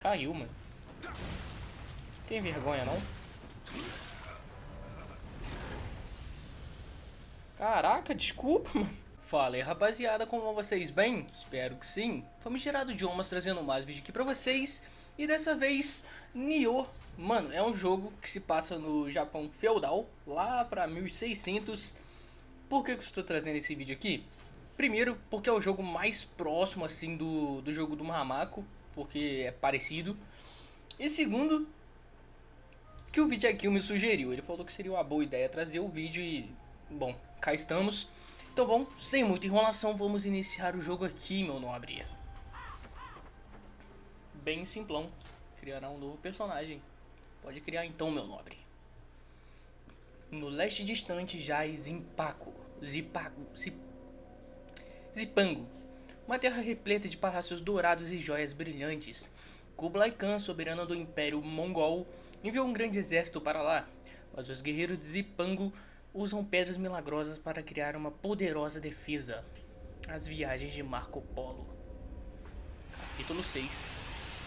Caiu, mano. Tem vergonha, não? Caraca, desculpa, mano. Fala aí, rapaziada, como vão vocês? Bem? Espero que sim. Famigerado Idiomas trazendo mais vídeo aqui pra vocês. E dessa vez, Nioh. Mano, é um jogo que se passa no Japão feudal, lá pra 1600. Por que eu estou trazendo esse vídeo aqui? Primeiro, porque é o jogo mais próximo, assim, do jogo do Mamako, porque é parecido. E segundo, que o vídeo aqui me sugeriu. Ele falou que seria uma boa ideia trazer o vídeo e... bom, cá estamos. Então, bom, sem muita enrolação, vamos iniciar o jogo aqui, meu nobre. Bem simplão. Criará um novo personagem. Pode criar então, meu nobre. No leste distante jaz Zipango, uma terra repleta de palácios dourados e joias brilhantes. Kublai Khan, soberano do Império Mongol, enviou um grande exército para lá, mas os guerreiros de Zipango usam pedras milagrosas para criar uma poderosa defesa. As viagens de Marco Polo. Capítulo 6.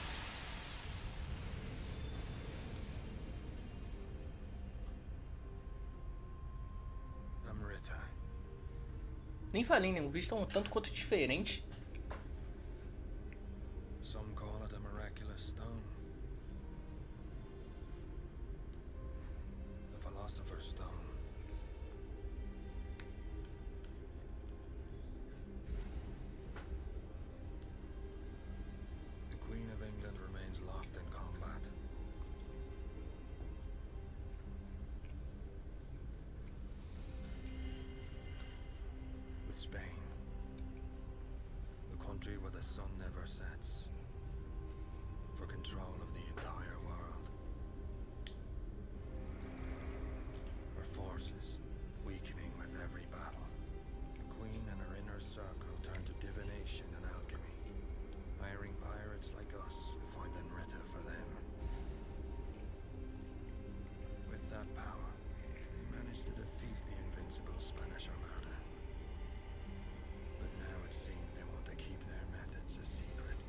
Nem falei, né? O vídeo tá um tanto quanto diferente. Some call it a miraculous stone. The Philosopher's Stone. The Queen of England remains locked in combat. With Spain, the country where the sun never sets, for control of the entire world. Her forces weakening with every battle. The Queen and her inner circle turn to divination and alchemy, hiring pirates like us to find Enrita for them. With that power, they managed to defeat the invincible Spanish Armada. But now it seems they want to keep their methods a secret.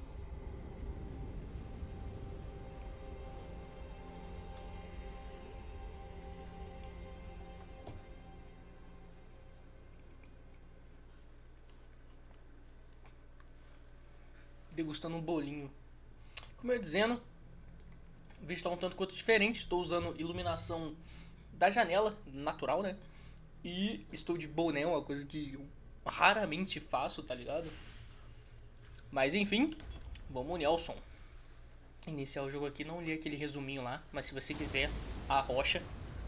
Degustando um bolinho. Como eu ia dizendo, o vídeo está um tanto quanto diferente. Estou usando iluminação da janela, natural, né? E estou de boné, uma coisa que eu raramente faço, tá ligado? Mas enfim, vamos, Nelson. Iniciar o jogo aqui, não li aquele resuminho lá, mas se você quiser, a rocha.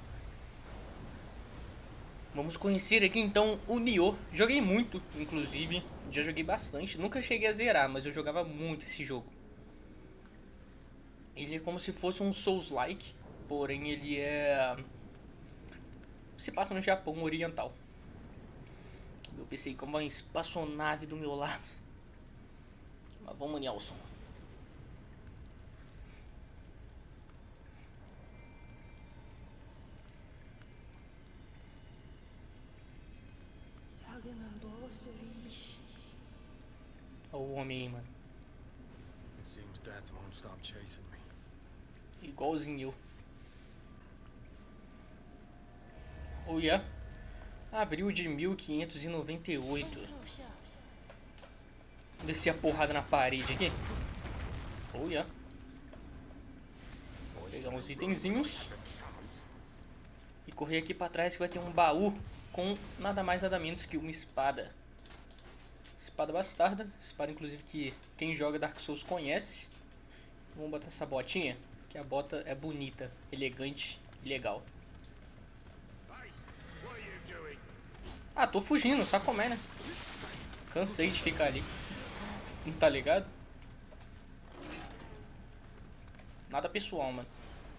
Vamos conhecer aqui então o Nioh. Joguei muito, inclusive, já joguei bastante. Nunca cheguei a zerar, mas eu jogava muito esse jogo. Ele é como se fosse um Souls-like, porém ele se passa no Japão oriental. Eu pensei como uma espaçonave do meu lado. Mas vamos, Nelson. Olha o homem aí, mano. It seems death won't stop chasing me. Igualzinho eu. Oh, yeah. Abril de 1598. Descer a porrada na parede aqui. Oh, yeah. Vou pegar uns itenzinhos. E correr aqui pra trás que vai ter um baú com nada mais nada menos que uma espada. Espada bastarda. Espada inclusive que quem joga Dark Souls conhece. Vamos botar essa botinha. Que a bota é bonita, elegante e legal. Ah, tô fugindo, só comer, né? Cansei de ficar ali. Não tá ligado? Nada pessoal, mano.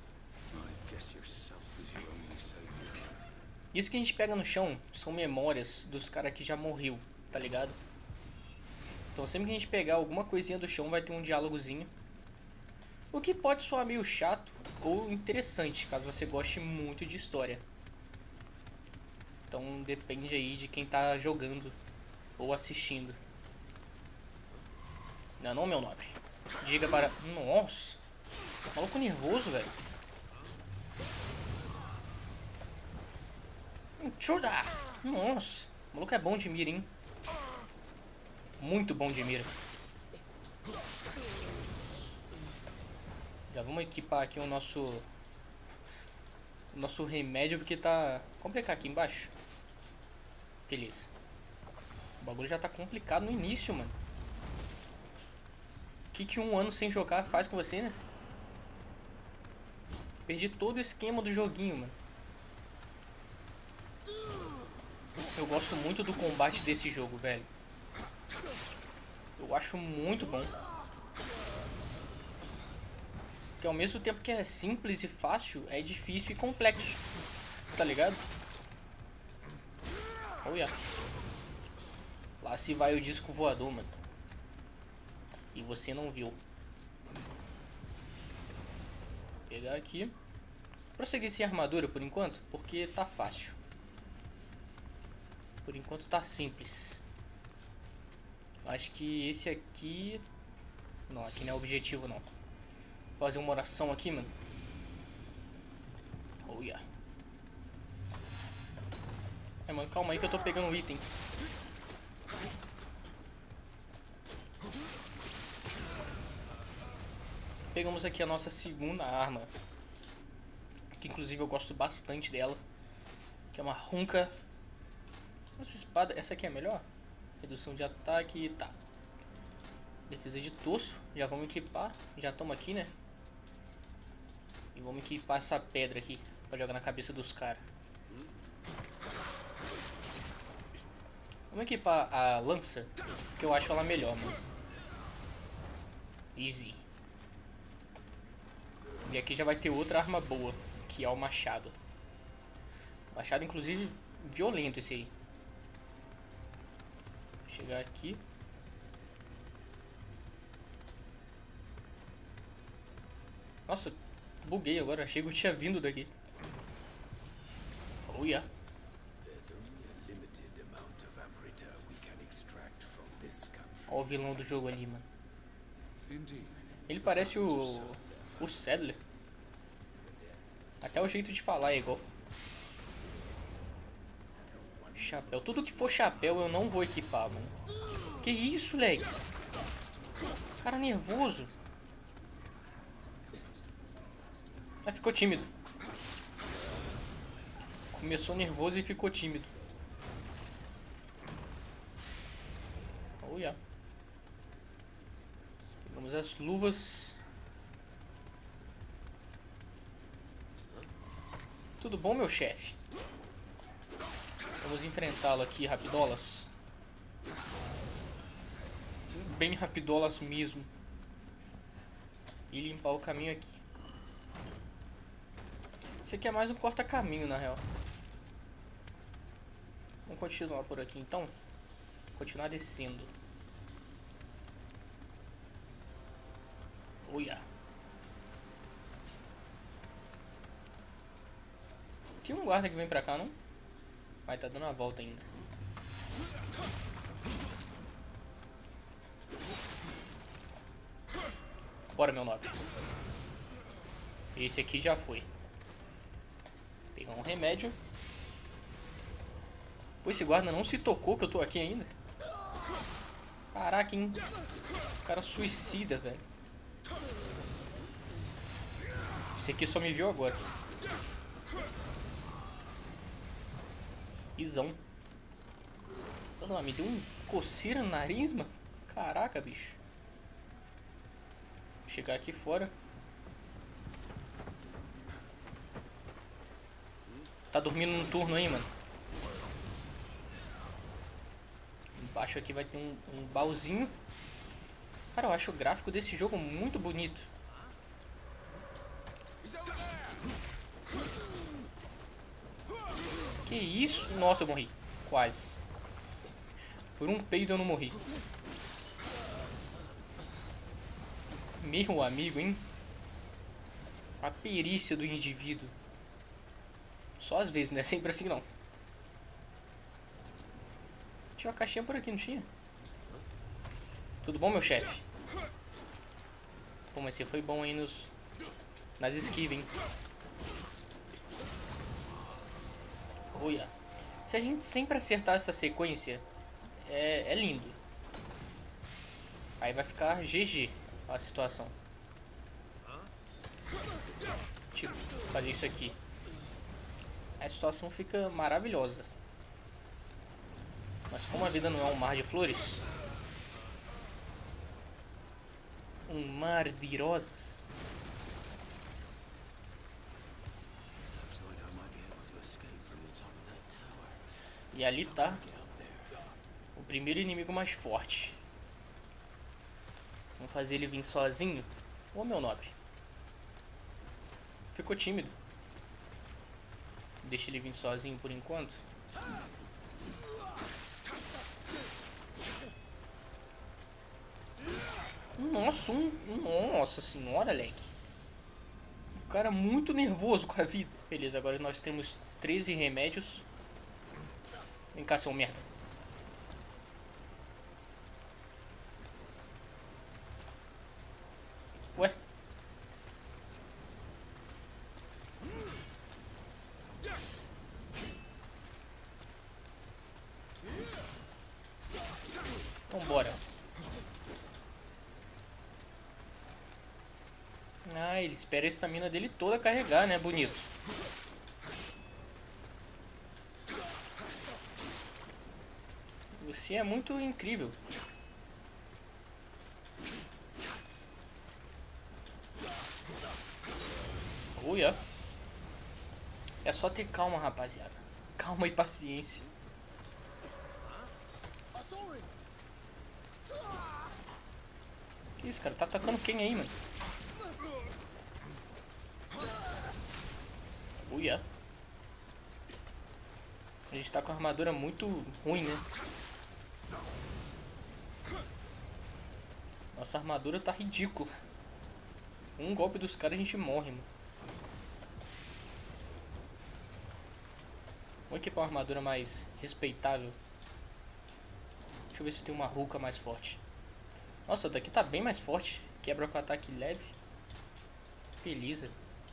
Isso que a gente pega no chão são memórias dos caras que já morreu, tá ligado? Então sempre que a gente pegar alguma coisinha do chão vai ter um diálogozinho. O que pode soar meio chato ou interessante, caso você goste muito de história. Então depende aí de quem tá jogando ou assistindo. Não é não, meu nobre? Diga para... Nossa. Maluco nervoso, velho. Intruder. Nossa. O maluco é bom de mira, hein? Muito bom de mira. Já vamos equipar aqui o nosso remédio, porque tá complicado aqui embaixo. Beleza. O bagulho já tá complicado no início, mano. O que um ano sem jogar faz com você, né? Perdi todo o esquema do joguinho, mano. Eu gosto muito do combate desse jogo, velho. Eu acho muito bom. Porque ao mesmo tempo que é simples e fácil, é difícil e complexo. Tá ligado? Olha. Lá se vai o disco voador, mano. E você não viu. Vou pegar aqui. Prosseguir sem armadura por enquanto, porque tá fácil. Por enquanto tá simples. Acho que esse aqui... Não, aqui não é objetivo não. Vou fazer uma oração aqui, mano. Oh, yeah. É, mano, calma aí que eu tô pegando um item. Pegamos aqui a nossa segunda arma. Que inclusive eu gosto bastante dela. Que é uma runca. Essa espada, essa aqui é a melhor? Redução de ataque, tá. Defesa de torso, já vamos equipar. Já estamos aqui, né? E vamos equipar essa pedra aqui pra jogar na cabeça dos caras. Vamos equipar a lança, que eu acho ela melhor, mano. Easy. E aqui já vai ter outra arma boa, que é o machado. Machado, inclusive, violento esse aí. Vou chegar aqui. Nossa, buguei agora. Achei que eu tinha vindo daqui. Oh, yeah. Olha o vilão do jogo ali, mano. Ele parece o Sadler. Até o jeito de falar é igual. Chapéu. Tudo que for chapéu eu não vou equipar, mano. Que isso, leg? Cara nervoso. Ah, ficou tímido. Começou nervoso e ficou tímido. Oh, yeah. Pegamos as luvas. Tudo bom, meu chefe? Vamos enfrentá-lo aqui, rapidolas. Bem rapidolas mesmo. E limpar o caminho aqui. Esse aqui é mais um corta-caminho, na real. Vamos continuar por aqui, então. Continuar descendo. Olha. Tem um guarda que vem pra cá, não? Vai, tá dando a volta ainda. Bora, meu nobre. Esse aqui já foi. Pegar um remédio. Pô, esse guarda não se tocou que eu tô aqui ainda. Caraca, hein? O cara suicida, velho. Esse aqui só me viu agora. Pisão. Me deu um coceira no nariz, mano. Caraca, bicho. Vou chegar aqui fora. Tá dormindo no turno aí, mano. Embaixo aqui vai ter um baúzinho. Cara, eu acho o gráfico desse jogo muito bonito. Que isso? Nossa, eu morri. Quase. Por um peido eu não morri. Meu amigo, hein? A perícia do indivíduo. Só às vezes, não é sempre assim não. Tinha uma caixinha por aqui, não tinha? Tudo bom, meu chefe? Pô, mas você foi bom aí nas esquivas, hein? Olha. Se a gente sempre acertar essa sequência, é lindo. Aí vai ficar GG a situação. Tipo, fazer isso aqui. A situação fica maravilhosa. Mas como a vida não é um mar de flores, um mar de rosas. E ali tá o primeiro inimigo mais forte. Vamos fazer ele vir sozinho. Ô, meu nobre. Ficou tímido. Deixa ele vir sozinho por enquanto. Nossa, nossa senhora, leque. O cara é muito nervoso com a vida. Beleza, agora nós temos 13 remédios. Vem cá, seu merda. Ué? Vambora. Ah, ele espera a estamina dele toda carregar, né? Bonito. Você é muito incrível. Uia. É só ter calma, rapaziada. Calma e paciência. Que isso, cara? Tá atacando quem aí, mano? Uia. A gente tá com a armadura muito ruim, né? Nossa armadura tá ridícula. Um golpe dos caras a gente morre, mano. Vamos equipar uma armadura mais respeitável. Deixa eu ver se tem uma ruca mais forte. Nossa, daqui tá bem mais forte. Quebra com ataque leve. Beleza.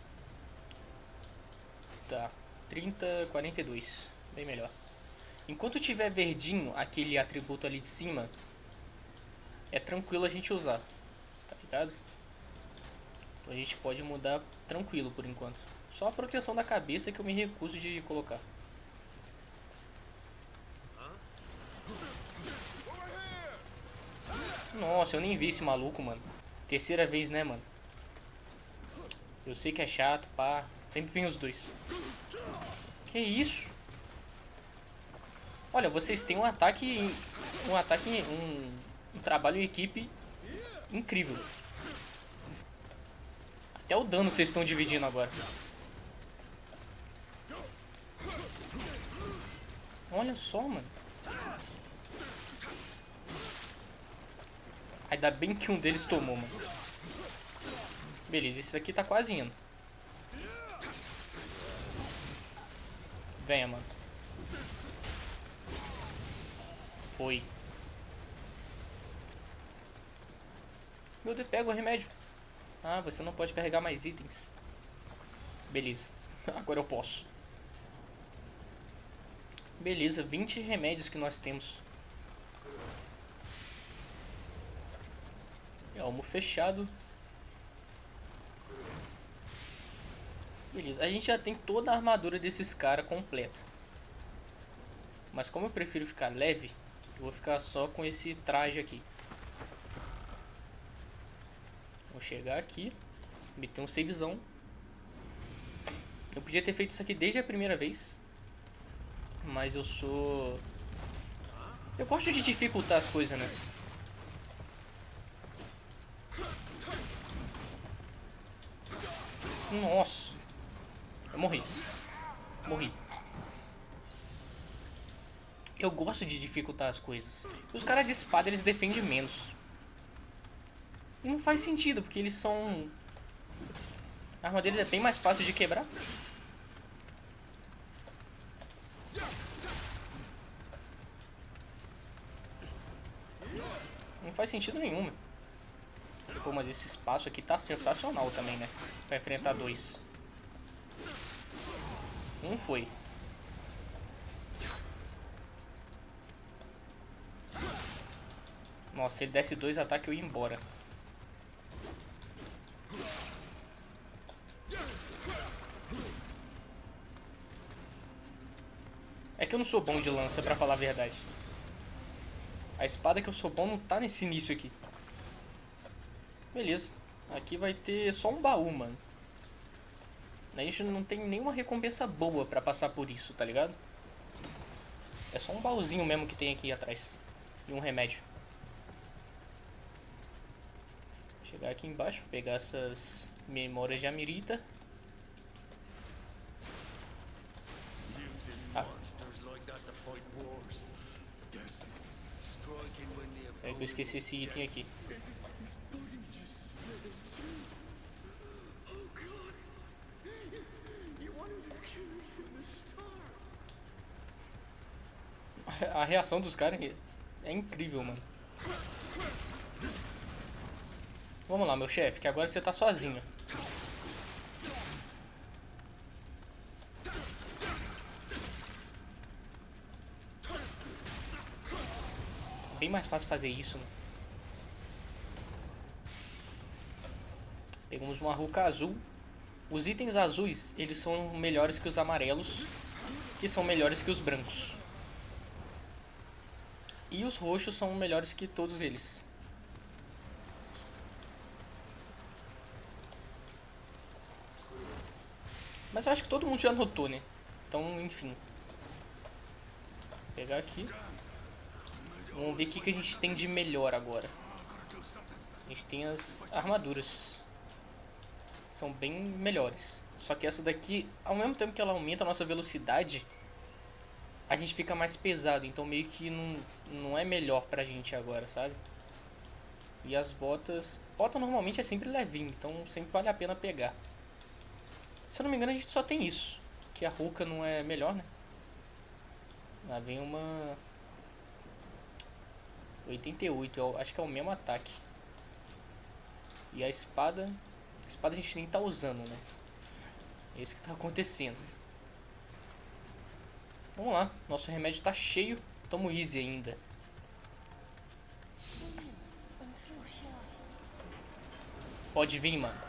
Tá. 30, 42. Bem melhor. Enquanto tiver verdinho, aquele atributo ali de cima, é tranquilo a gente usar. Tá ligado? Então a gente pode mudar tranquilo por enquanto. Só a proteção da cabeça que eu me recuso de colocar. Nossa, eu nem vi esse maluco, mano. Terceira vez, né, mano? Eu sei que é chato, pá. Sempre vem os dois. Que isso? Olha, vocês têm um trabalho em equipe incrível. Até o dano vocês estão dividindo agora. Olha só, mano. Ainda bem que um deles tomou, mano. Beleza, esse daqui tá quase indo. Venha, mano. Foi. Meu Deus, pega o remédio. Ah, você não pode carregar mais itens. Beleza. Agora eu posso. Beleza, 20 remédios que nós temos. Elmo fechado. Beleza, a gente já tem toda a armadura desses caras completa. Mas como eu prefiro ficar leve, eu vou ficar só com esse traje aqui. Vou chegar aqui, meter um savezão. Eu podia ter feito isso aqui desde a primeira vez, mas eu gosto de dificultar as coisas, né? Nossa. Eu morri. Morri. Eu gosto de dificultar as coisas. Os caras de espada, eles defendem menos. E não faz sentido, porque eles são... A arma deles é bem mais fácil de quebrar. Não faz sentido nenhum. Pô, mas esse espaço aqui tá sensacional também, né? Pra enfrentar dois. Um foi. Nossa, se ele desse 2 ataques eu ia embora. É que eu não sou bom de lança, pra falar a verdade. A espada que eu sou bom não tá nesse início aqui. Beleza. Aqui vai ter só um baú, mano. A gente não tem nenhuma recompensa boa pra passar por isso, tá ligado? É só um baúzinho mesmo que tem aqui atrás. E um remédio. Chegar aqui embaixo, pegar essas memórias de Amirita. Ah. É que eu esqueci esse item aqui. A reação dos caras é incrível, mano. Vamos lá, meu chefe, que agora você tá sozinho. Bem mais fácil fazer isso, né? Pegamos uma ruca azul. Os itens azuis, eles são melhores que os amarelos, que são melhores que os brancos. E os roxos são melhores que todos eles. Mas eu acho que todo mundo já notou, né? Então, enfim. Vou pegar aqui. Vamos ver o que a gente tem de melhor agora. A gente tem as armaduras. São bem melhores. Só que essa daqui, ao mesmo tempo que ela aumenta a nossa velocidade, a gente fica mais pesado. Então meio que não é melhor pra gente agora, sabe? E as botas... Bota normalmente é sempre levinho, então sempre vale a pena pegar. Se eu não me engano a gente só tem isso. Que a ruca não é melhor, né? Lá vem uma... 88, eu acho que é o mesmo ataque. E a espada... A espada a gente nem tá usando, né? É isso que tá acontecendo. Vamos lá, nosso remédio tá cheio. Tamo easy ainda. Pode vir, mano.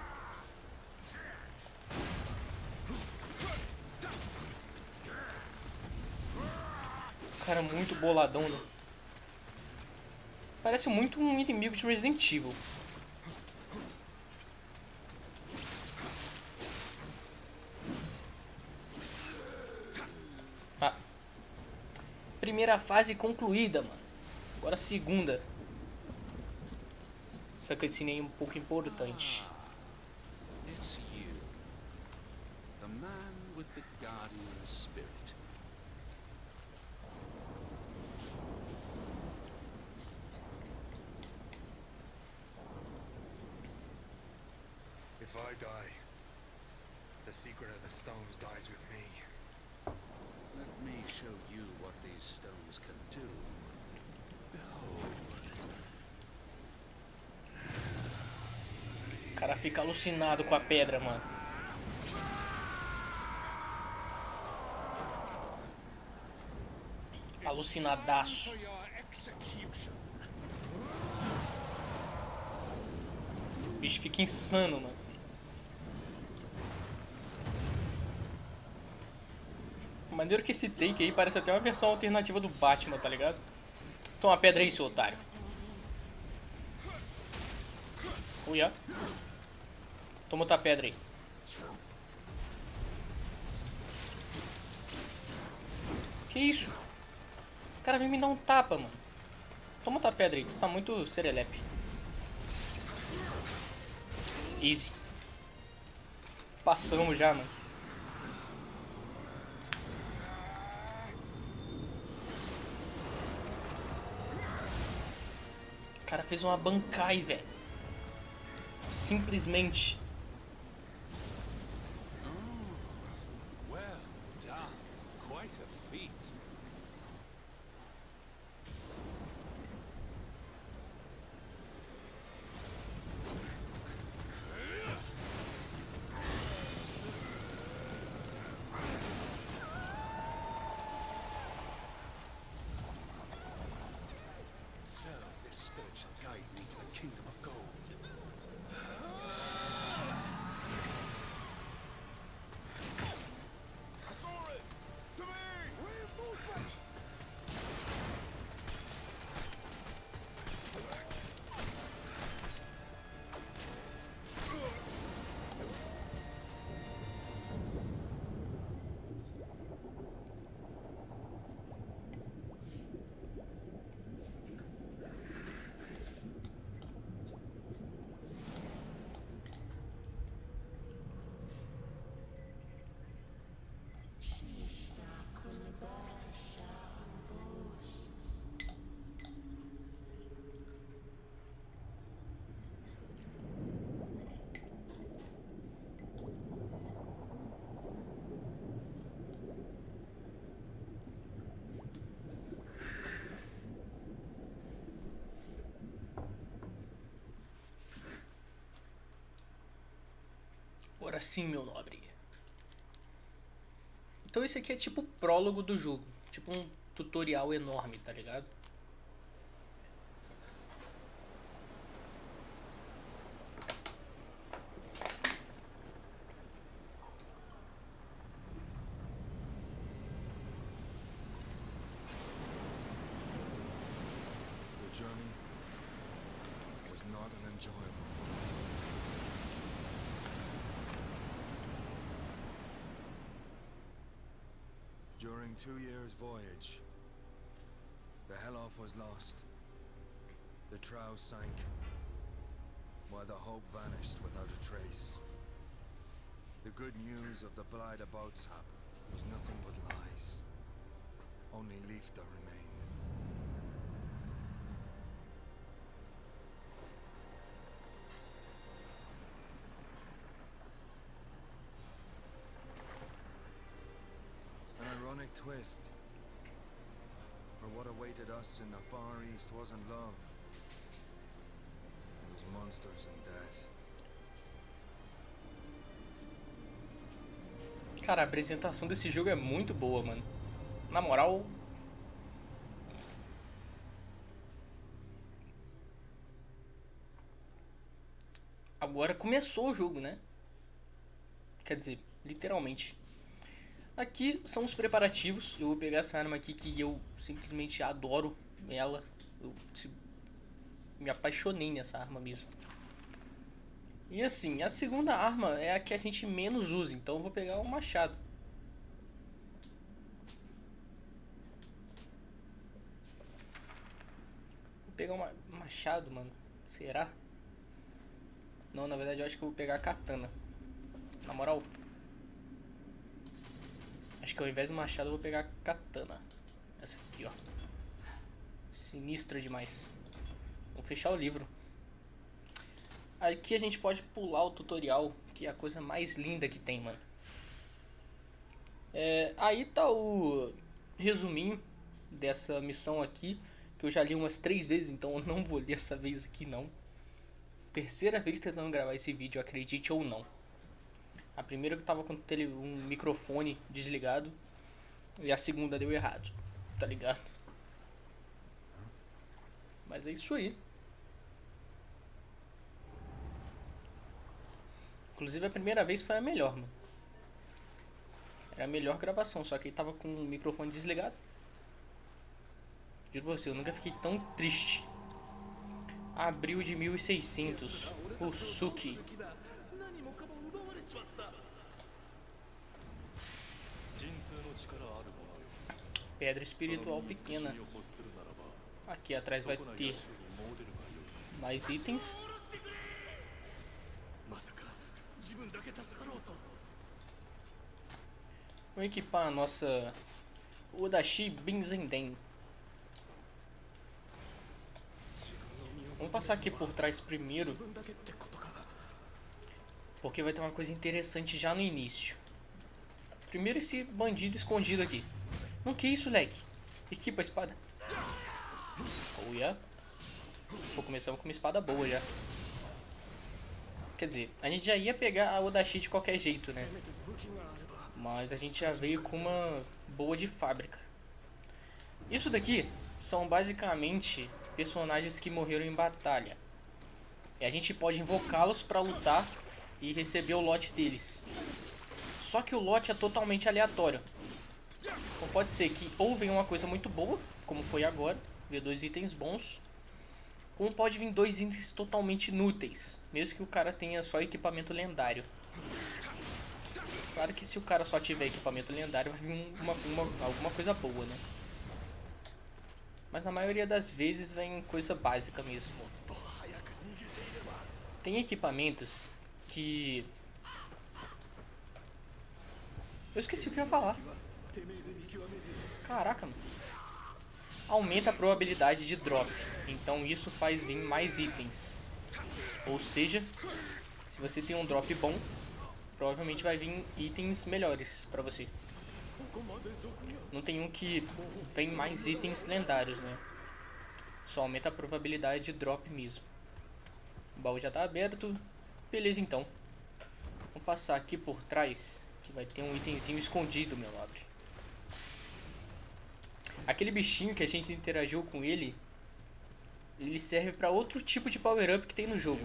Cara, muito boladão, né? Parece muito um inimigo de Resident Evil. Ah. Primeira fase concluída, mano. Agora a segunda. Essa cutscene aí é um pouco importante. It's you. The man with the guardian spirit. If I die, the secret of the stones dies with me. Let me show you what these stones can do. Behold. O cara fica alucinado com a pedra, mano. Alucinadaço. O bicho fica insano, mano. Maneiro que esse take aí parece até uma versão alternativa do Batman, tá ligado? Toma a pedra aí, seu otário. Uia. Toma outra pedra aí. Que isso? O cara vem me dar um tapa, mano. Toma outra pedra aí, que você tá muito serelepe. Easy. Passamos já, mano. O cara fez uma bancai, velho. Simplesmente. Well done. Quite a feat. Agora sim, meu nobre. Então esse aqui é tipo o prólogo do jogo. Tipo um tutorial enorme, tá ligado? The journey was not an enjoyable one. During 2 years' voyage, the Helloff was lost. The trow sank, while the hope vanished without a trace. The good news of the Blythe Boatshap was nothing but lies. Only Leifta remained. An ironic twist. For what awaited us in the Far East wasn't love. It was monsters and death. Cara, a apresentação desse jogo é muito boa, mano. Na moral. Agora começou o jogo, né? Quer dizer, literalmente. Aqui são os preparativos. Eu vou pegar essa arma aqui que eu simplesmente adoro ela. Eu me apaixonei nessa arma mesmo. E assim, a segunda arma é a que a gente menos usa. Então eu vou pegar o machado. Vou pegar um machado, mano. Será? Não, na verdade eu acho que eu vou pegar a katana. Na moral. Acho que ao invés do machado eu vou pegar a katana. Essa aqui, ó. Sinistra demais. Vou fechar o livro. Aqui a gente pode pular o tutorial, que é a coisa mais linda que tem, mano. Aí tá o resuminho dessa missão aqui, que eu já li umas 3 vezes, então eu não vou ler essa vez aqui não. Terceira vez tentando gravar esse vídeo, acredite ou não. A primeira que tava com um microfone desligado, e a segunda deu errado, tá ligado? Mas é isso aí. Inclusive a primeira vez foi a melhor, mano. Era a melhor gravação, só que ele tava com o microfone desligado. Juro pra você, eu nunca fiquei tão triste. Abril de 1600, Usuki. Pedra espiritual pequena. Aqui atrás vai ter mais itens. Vamos equipar a nossa Odashi Binzenden. Vamos passar aqui por trás primeiro, porque vai ter uma coisa interessante já no início. Primeiro esse bandido escondido aqui. Não, que isso, leque? Equipa a espada. Oh, yeah. Pô, começamos com uma espada boa já. Quer dizer, a gente já ia pegar a Odashi de qualquer jeito, né? Mas a gente já veio com uma boa de fábrica. Isso daqui são basicamente personagens que morreram em batalha. E a gente pode invocá-los pra lutar e receber o lote deles. Só que o lote é totalmente aleatório. Então pode ser que ou venha uma coisa muito boa, como foi agora, ver 2 itens bons. Ou pode vir 2 itens totalmente inúteis, mesmo que o cara tenha só equipamento lendário. Claro que se o cara só tiver equipamento lendário vai vir alguma coisa boa, né? Mas na maioria das vezes vem coisa básica mesmo. Tem equipamentos que... eu esqueci o que eu ia falar. Caraca, mano. Aumenta a probabilidade de drop. Então isso faz vir mais itens. Ou seja, se você tem um drop bom, provavelmente vai vir itens melhores pra você. Não tem um que vem mais itens lendários, né? Só aumenta a probabilidade de drop mesmo. O baú já tá aberto. Beleza, então. Vamos passar aqui por trás, que vai ter um itemzinho escondido, meu nobre. Aquele bichinho que a gente interagiu com ele, ele serve pra outro tipo de power-up que tem no jogo.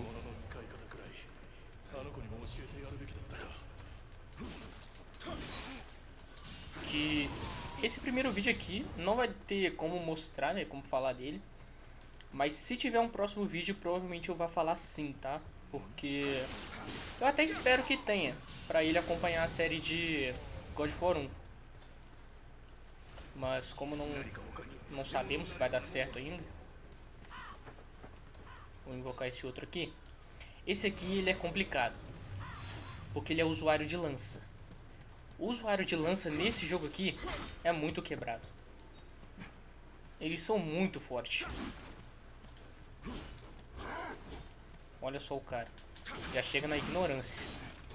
Que esse primeiro vídeo aqui não vai ter como mostrar, né, como falar dele. Mas se tiver um próximo vídeo, provavelmente eu vou falar sim, tá? Porque eu até espero que tenha, pra ele acompanhar a série de God of War 1. Mas como não sabemos se vai dar certo ainda, vou invocar esse outro aqui. Esse aqui ele é complicado, porque ele é usuário de lança. O usuário de lança nesse jogo aqui é muito quebrado. Eles são muito fortes. Olha só o cara. Já chega na ignorância.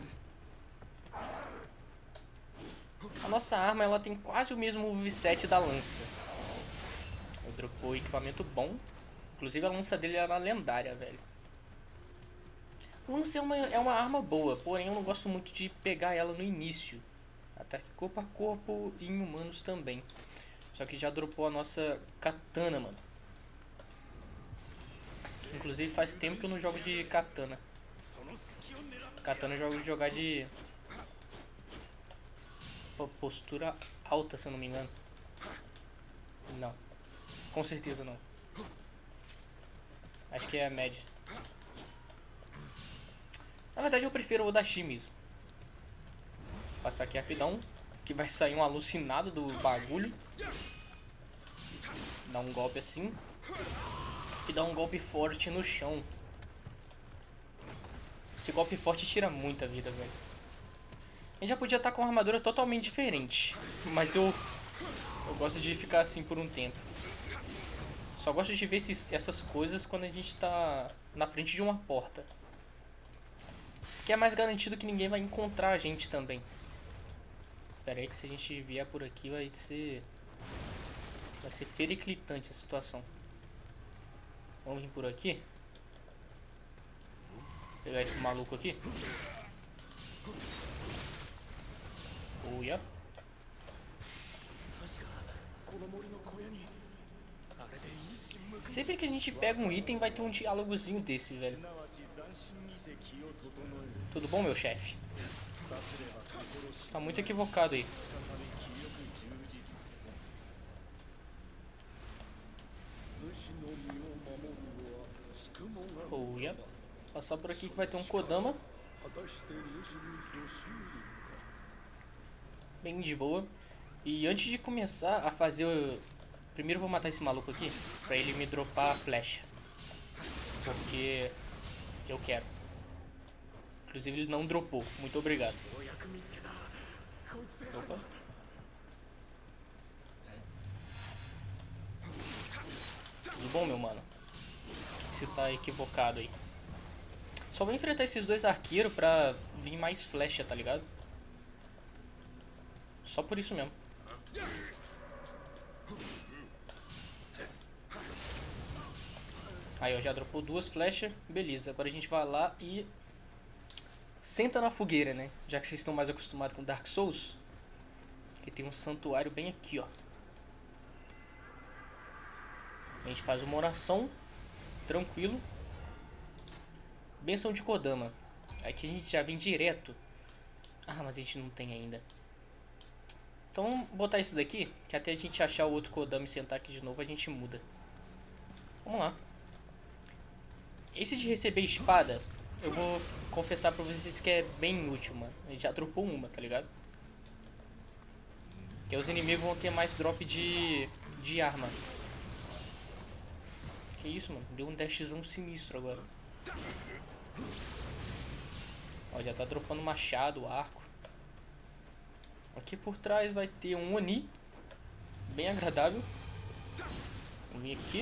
A nossa arma ela tem quase o mesmo moveset da lança. Eu dropou equipamento bom. Inclusive a lança dele era lendária, velho. A lança é uma arma boa, porém eu não gosto muito de pegar ela no início. Ataque corpo a corpo e em humanos também. Só que já dropou a nossa katana, mano. Inclusive faz tempo que eu não jogo de katana. Katana eu jogo de jogar de postura alta, se eu não me engano. Não. Com certeza não. Acho que é a média. Na verdade eu prefiro o Odachi mesmo. Vou passar aqui rapidão, que vai sair um alucinado do bagulho. Dá um golpe assim. E dá um golpe forte no chão. Esse golpe forte tira muita vida, velho. A gente já podia estar com uma armadura totalmente diferente. Mas eu gosto de ficar assim por um tempo. Só gosto de ver essas coisas quando a gente tá na frente de uma porta. Que é mais garantido que ninguém vai encontrar a gente também. Pera aí que se a gente vier por aqui vai ser periclitante a situação. Vamos vir por aqui. Pegar esse maluco aqui. Uia. Sempre que a gente pega um item vai ter um diálogozinho desse, velho. Tudo bom, meu chefe? Você tá muito equivocado aí. Uia. Passar por aqui que vai ter um Kodama. Bem de boa. E antes de começar a fazer o... Primeiro eu vou matar esse maluco aqui, pra ele me dropar a flecha. Porque eu quero. Inclusive ele não dropou. Muito obrigado. Opa. Tudo bom, meu mano? Você tá equivocado aí. Só vou enfrentar esses dois arqueiros pra vir mais flecha, tá ligado? Só por isso mesmo. Aí, ó, já dropou duas flechas. Beleza, agora a gente vai lá e senta na fogueira, né? Já que vocês estão mais acostumados com Dark Souls. Que tem um santuário bem aqui, ó. A gente faz uma oração. Tranquilo. Benção de Kodama. Aqui a gente já vem direto. Ah, mas a gente não tem ainda. Então vamos botar isso daqui. Que até a gente achar o outro Kodama e sentar aqui de novo a gente muda. Vamos lá. Esse de receber espada, eu vou confessar pra vocês que é bem útil, mano. A gente já dropou uma, tá ligado? Que os inimigos vão ter mais drop de arma. Que isso, mano? Deu um dashzão sinistro agora. Ó, já tá dropando machado, arco. Aqui por trás vai ter um Oni. Bem agradável. Vamos vir aqui.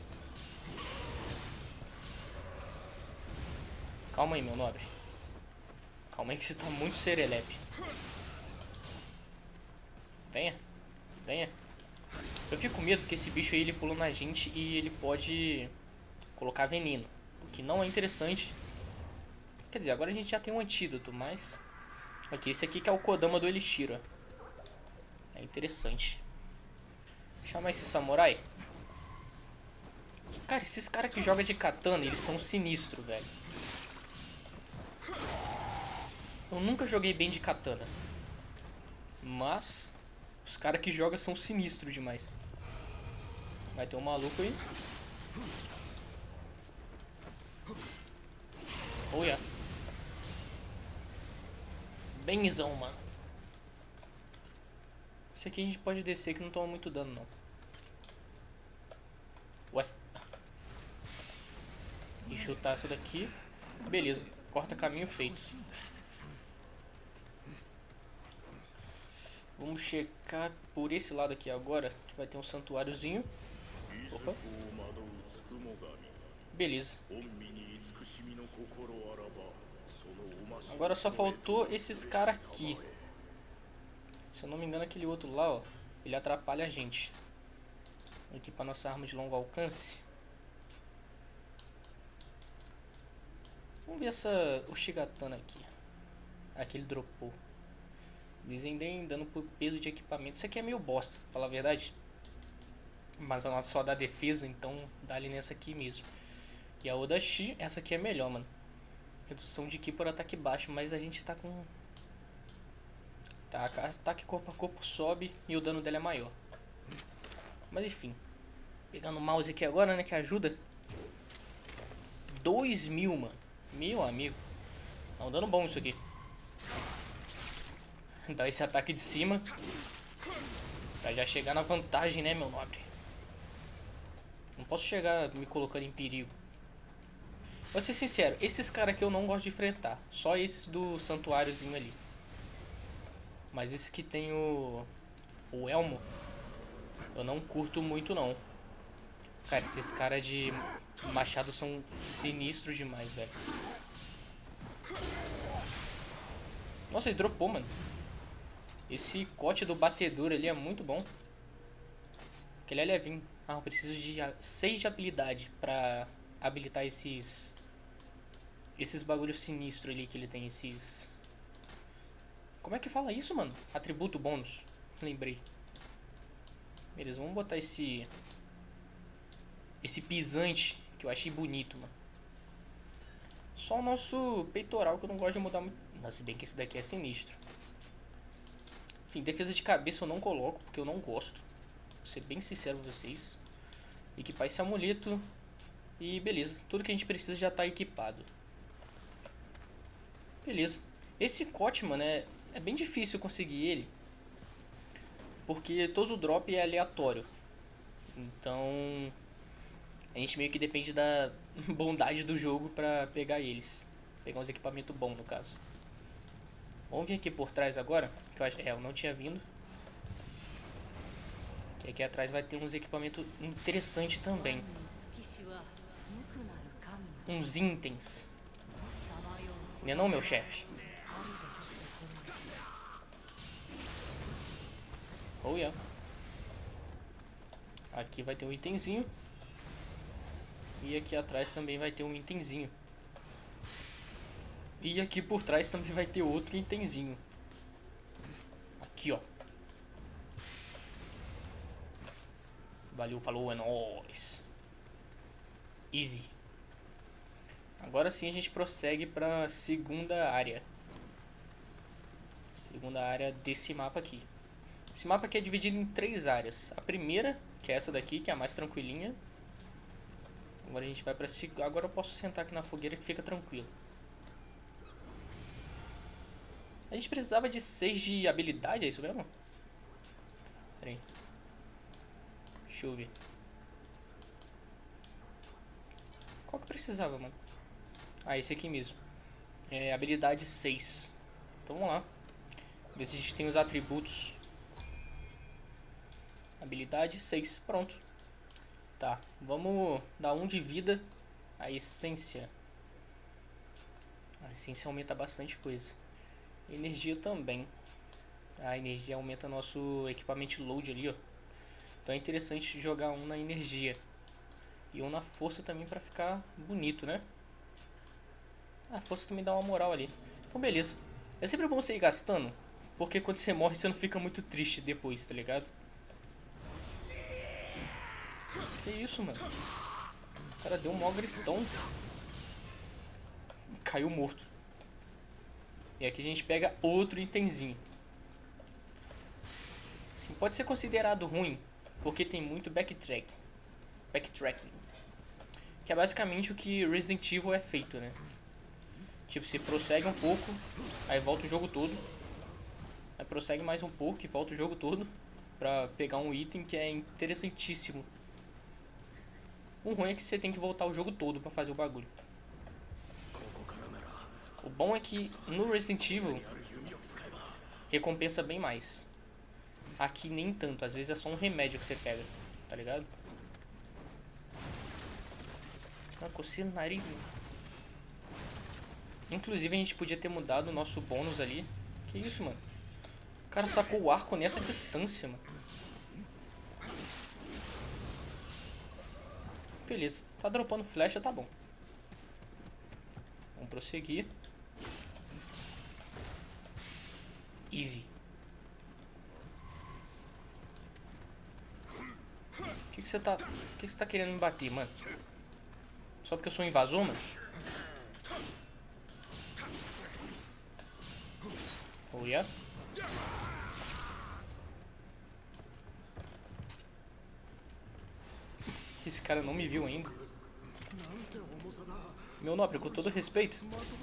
Calma aí, meu nobre. Calma aí que você tá muito serelepe. Venha. Venha. Eu fico com medo que esse bicho aí ele pula na gente e ele pode colocar veneno. O que não é interessante. Quer dizer, agora a gente já tem um antídoto, mas Aqui, esse aqui que é o Kodama do Elixir, ó. É interessante. Chamar esse samurai. Cara, esses caras que jogam de katana, eles são sinistros, velho. Eu nunca joguei bem de katana. Mas os caras que jogam são sinistros demais. Vai ter um maluco aí. Oh, yeah. Benzão, mano. Esse aqui a gente pode descer que não toma muito dano, não. Ué. E chutar essa daqui. Beleza. Corta caminho feito. Vamos checar por esse lado aqui agora, que vai ter um santuáriozinho. Opa. Beleza. Agora só faltou esses caras aqui. Se eu não me engano, aquele outro lá, ó, ele atrapalha a gente. Vou equipar nossa arma de longo alcance. Vamos ver o Shigatana aqui. Aqui ele dropou. Dizem dando por peso de equipamento. Isso aqui é meio bosta, pra falar a verdade. Mas ela só dá defesa, então dá ali nessa aqui mesmo. E a Odashi, essa aqui é melhor, mano. Redução de ki por ataque baixo, mas a gente tá com... Tá, ataque corpo a corpo sobe e o dano dela é maior. Mas enfim. Pegando o mouse aqui agora, né, que ajuda. 2000, mano. Meu amigo. Tá um dano bom isso aqui. Dá esse ataque de cima. Pra já chegar na vantagem, né, meu nobre. Não posso chegar me colocando em perigo. Vou ser sincero, esses caras aqui eu não gosto de enfrentar. Só esses do santuáriozinho ali. Mas esse que tem o elmo, eu não curto muito não. Cara, esses caras de machado são sinistros demais, velho. Nossa, ele dropou, mano. Esse cote do batedor ali é muito bom. Porque ele é levinho. Ah, eu preciso de 6 de habilidade pra habilitar esses bagulhos sinistros ali que ele tem, esses... Como é que fala isso, mano? Atributo bônus. Lembrei. Beleza, vamos botar esse pisante que eu achei bonito, mano. Só o nosso peitoral que eu não gosto de mudar muito. Não, se bem que esse daqui é sinistro. Enfim, defesa de cabeça eu não coloco porque eu não gosto. Vou ser bem sincero com vocês. Equipar esse amuleto. E beleza, tudo que a gente precisa já tá equipado. Beleza. Esse cote, mano, é bem difícil conseguir ele. Porque todo o drop é aleatório. Então a gente meio que depende da bondade do jogo pra pegar eles. Pegar uns equipamentos bons, no caso. Vamos vir aqui por trás agora. Que eu acho, eu não tinha vindo. Que aqui atrás vai ter uns equipamentos interessantes também. Uns itens. Não é não, meu chefe? Oh, yeah. Aqui vai ter um itemzinho. E aqui atrás também vai ter um itemzinho. E aqui por trás também vai ter outro itemzinho. Aqui, ó. Valeu, falou, é nóis. Easy. Agora sim a gente prossegue para segunda área. Segunda área desse mapa aqui. Esse mapa aqui é dividido em 3 áreas. A primeira, que é essa daqui, que é a mais tranquilinha. Agora a gente vai pra segunda. Agora eu posso sentar aqui na fogueira que fica tranquilo. A gente precisava de 6 de habilidade, é isso mesmo? Pera aí. Deixa eu ver. Qual que precisava, mano? Ah, esse aqui mesmo. É habilidade 6. Então vamos lá. Ver se a gente tem os atributos. Habilidade 6. Pronto. Tá. Vamos dar 1 de vida. A essência. A essência aumenta bastante coisa. Energia também. A energia aumenta nosso equipamento load ali, ó. Então é interessante jogar um na energia. E um na força também pra ficar bonito, né? A força também dá uma moral ali. Então beleza. É sempre bom você ir gastando, porque quando você morre você não fica muito triste depois, tá ligado? Que isso, mano? O cara deu um maior gritão. Caiu morto. E aqui a gente pega outro itemzinho. Assim, pode ser considerado ruim, porque tem muito backtracking. Que é basicamente o que Resident Evil é feito, né? Tipo, você prossegue um pouco, aí volta o jogo todo. Aí prossegue mais um pouco e volta o jogo todo pra pegar um item que é interessantíssimo. O ruim é que você tem que voltar o jogo todo pra fazer o bagulho. O bom é que no Resident Evil recompensa bem mais. Aqui nem tanto, às vezes é só um remédio que você pega, tá ligado? Ah, coceira no nariz, mano. Inclusive a gente podia ter mudado o nosso bônus ali. Que isso, mano? O cara sacou o arco nessa distância, mano. Beleza, tá dropando flecha, tá bom. Vamos prosseguir. Easy. O que você tá querendo me bater, mano? Só porque eu sou um invasor, mano? Oh, yeah. Esse cara não me viu ainda. Meu nobre, com todo respeito.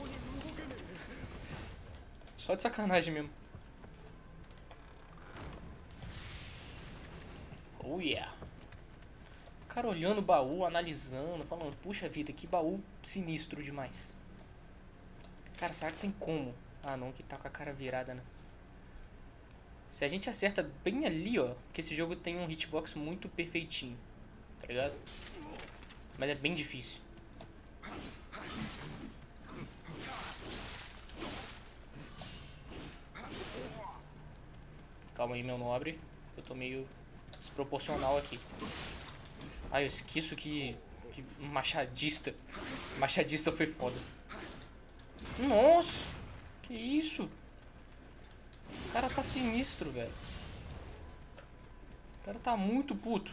Só de sacanagem mesmo. Oh yeah. O cara olhando o baú, analisando, falando, puxa vida, que baú sinistro demais. Cara, será que tem como? Ah não, que tá com a cara virada, né? Se a gente acerta bem ali, ó, porque esse jogo tem um hitbox muito perfeitinho, tá ligado? Mas é bem difícil. Calma aí, meu nobre. Eu tô meio desproporcional aqui. Ah, eu esqueço que machadista. Machadista foi foda. Nossa! Que isso? O cara tá sinistro, velho. O cara tá muito puto.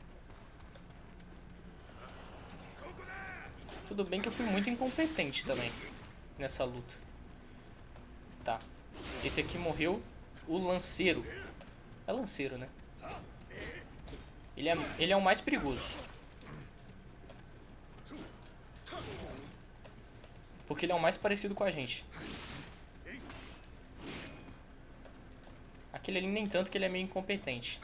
Tudo bem que eu fui muito incompetente também nessa luta. Tá. Esse aqui morreu. O lanceiro. É lanceiro, né? Ele é o mais perigoso. Porque ele é o mais parecido com a gente. Aquele ali nem tanto, que ele é meio incompetente.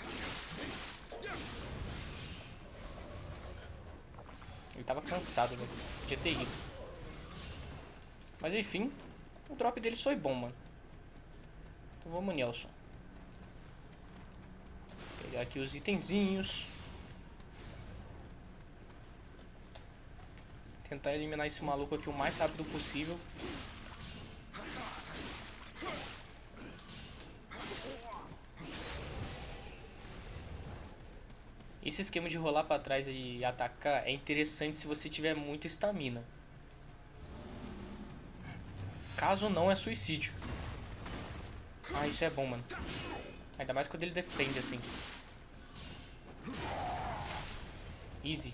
Ele tava cansado, né? Podia ter ido. Mas enfim, o drop dele foi bom, mano. Então vamos, Nelson. Pegar aqui os itenzinhos. Tentar eliminar esse maluco aqui o mais rápido possível. Esse esquema de rolar pra trás e atacar é interessante se você tiver muita estamina. Caso não, é suicídio. Ah, isso é bom, mano. Ainda mais quando ele defende assim. Easy.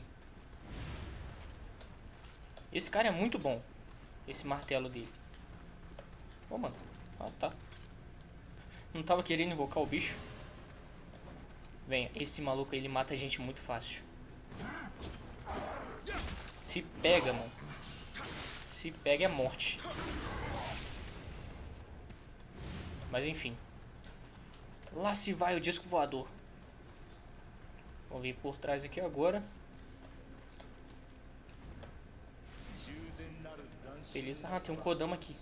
Esse cara é muito bom. Esse martelo dele. Ô, mano. Ah, tá. Não tava querendo invocar o bicho. Venha, esse maluco aí, ele mata a gente muito fácil. Se pega, mano. Se pega é morte. Mas enfim. Lá se vai o disco voador. Vou vir por trás aqui agora. Beleza. Ah, tem um Kodama aqui.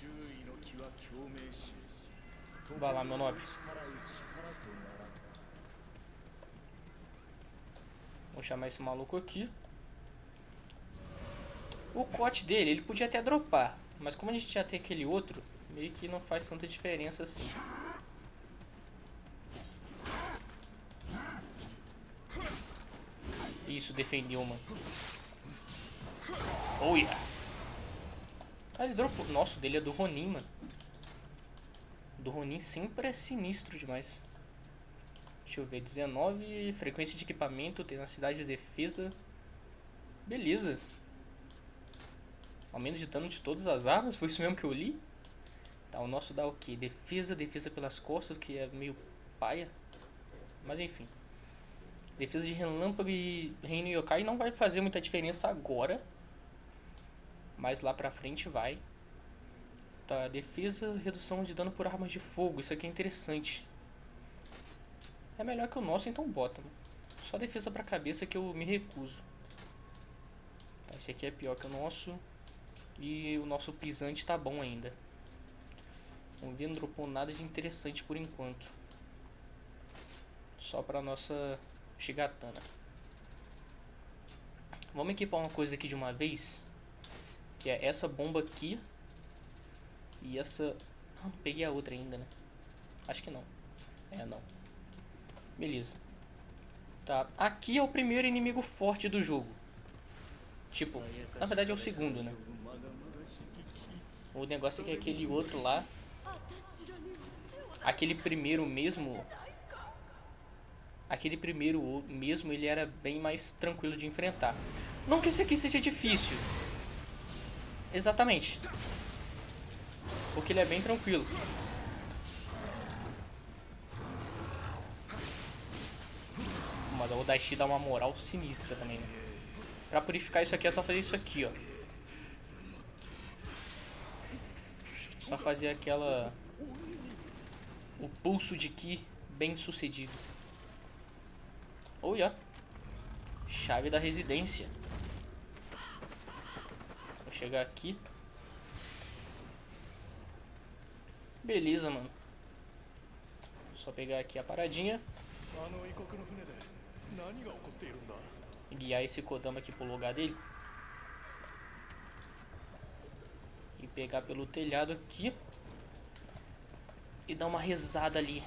Vai lá, meu nobre. Vou chamar esse maluco aqui. O cote dele, ele podia até dropar. Mas como a gente já tem aquele outro, meio que não faz tanta diferença assim. Isso, defendeu, mano. Oh, yeah. Ah, ele dropou. Nossa, o dele é do Ronin, mano. Do Ronin sempre é sinistro demais. Deixa eu ver, 19, frequência de equipamento, tenacidade de defesa. Beleza. Aumento de dano de todas as armas, foi isso mesmo que eu li? Tá, o nosso dá o que? Defesa pelas costas, que é meio paia. Mas enfim. Defesa de relâmpago e reino yokai não vai fazer muita diferença agora. Mas lá pra frente vai. Tá, defesa, redução de dano por armas de fogo, isso aqui é interessante. É melhor que o nosso, então bota. Só defesa pra cabeça que eu me recuso. Tá, esse aqui é pior que o nosso. E o nosso pisante tá bom ainda. Vamos ver, não dropou nada de interessante por enquanto. Só pra nossa Shigatana. Vamos equipar uma coisa aqui de uma vez. Que é essa bomba aqui. E essa... Ah, não peguei a outra ainda, né? Acho que não. É, não. Beleza. Tá, aqui é o primeiro inimigo forte do jogo. Tipo, na verdade é o segundo, né? O negócio é que aquele outro lá... Aquele primeiro mesmo... Aquele primeiro mesmo, ele era bem mais tranquilo de enfrentar. Não que esse aqui seja difícil. Exatamente. Porque ele é bem tranquilo. Mas o Daishi dá uma moral sinistra também, né? Pra purificar isso aqui é só fazer isso aqui, ó. Só fazer aquela... O pulso de Ki bem sucedido. Olha. Chave da residência. Vou chegar aqui. Beleza, mano. Só pegar aqui a paradinha. E guiar esse Kodama aqui pro lugar dele. E pegar pelo telhado aqui. E dar uma rezada ali.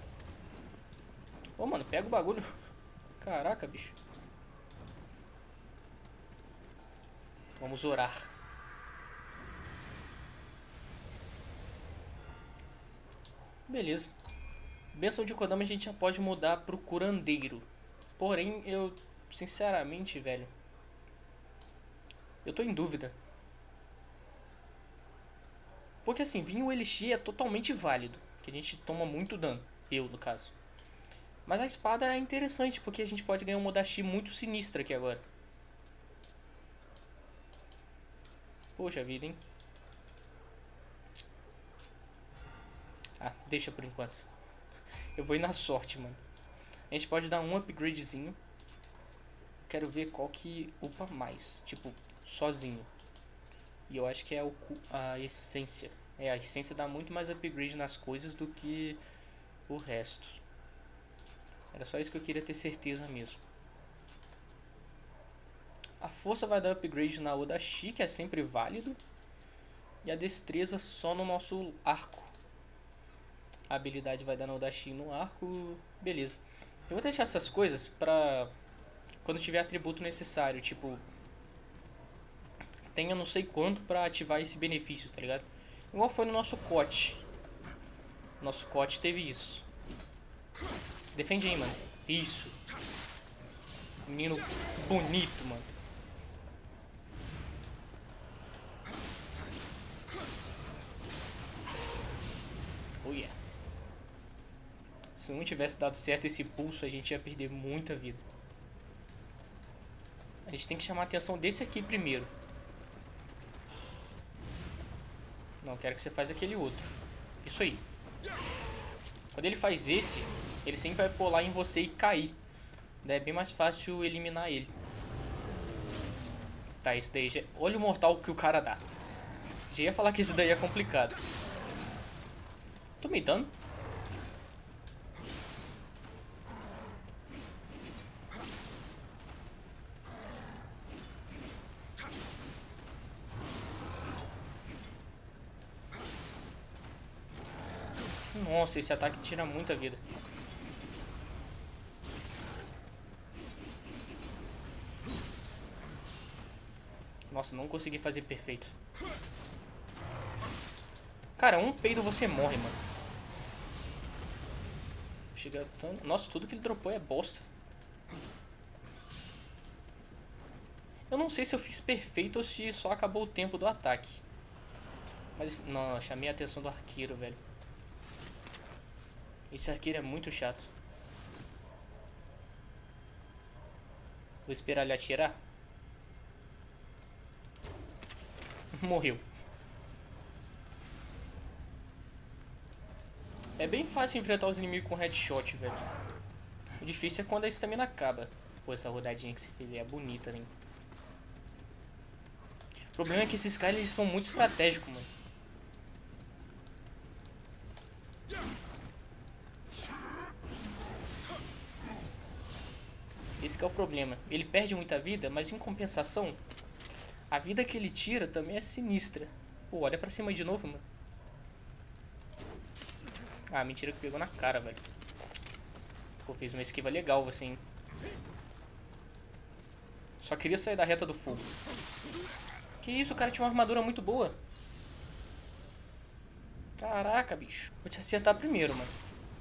Ô, mano, pega o bagulho. Caraca, bicho. Vamos orar. Beleza. Bênção de Kodama a gente já pode mudar pro curandeiro. Porém, eu... Sinceramente, velho... Eu tô em dúvida. Porque assim, vinho Elixir é totalmente válido. Que a gente toma muito dano. Eu, no caso. Mas a espada é interessante, porque a gente pode ganhar uma Modashi muito sinistra aqui agora. Poxa vida, hein? Ah, deixa por enquanto. Eu vou ir na sorte, mano. A gente pode dar um upgradezinho. Quero ver qual que upa mais. Tipo, sozinho. E eu acho que é a essência. É, a essência dá muito mais upgrade nas coisas do que o resto. Era só isso que eu queria ter certeza mesmo. A força vai dar upgrade na Odashi, que é sempre válido. E a destreza só no nosso arco. A habilidade vai dar na Odashi no arco. Beleza. Eu vou deixar essas coisas pra... Quando tiver atributo necessário. Tipo... Tenha não sei quanto pra ativar esse benefício, tá ligado? Igual foi no nosso COT. Nosso COT teve isso. Defende aí, mano. Isso. Menino bonito, mano. Oh yeah. Se não tivesse dado certo esse pulso, a gente ia perder muita vida. A gente tem que chamar a atenção desse aqui primeiro. Não, quero que você faça aquele outro. Isso aí. Quando ele faz esse, ele sempre vai pular em você e cair. Daí é bem mais fácil eliminar ele. Tá, esse daí já... Olha o mortal que o cara dá. Já ia falar que esse daí é complicado. Tô me dando? Nossa, esse ataque tira muita vida. Nossa, não consegui fazer perfeito. Cara, um peido você morre, mano. Chega tanto... Nossa, tudo que ele dropou é bosta. Eu não sei se eu fiz perfeito ou se só acabou o tempo do ataque. Mas, não, chamei a atenção do arqueiro, velho. Esse arqueiro é muito chato. Vou esperar ele atirar. Morreu. É bem fácil enfrentar os inimigos com headshot, velho. O difícil é quando a estamina acaba. Pô, essa rodadinha que você fez aí é bonita, né? O problema é que esses caras eles são muito estratégicos, mano. Esse que é o problema. Ele perde muita vida, mas em compensação, a vida que ele tira também é sinistra. Pô, olha pra cima de novo, mano. Ah, mentira que pegou na cara, velho. Pô, fez uma esquiva legal, assim. Só queria sair da reta do fogo. Que isso, o cara tinha uma armadura muito boa. Caraca, bicho. Vou te acertar primeiro, mano.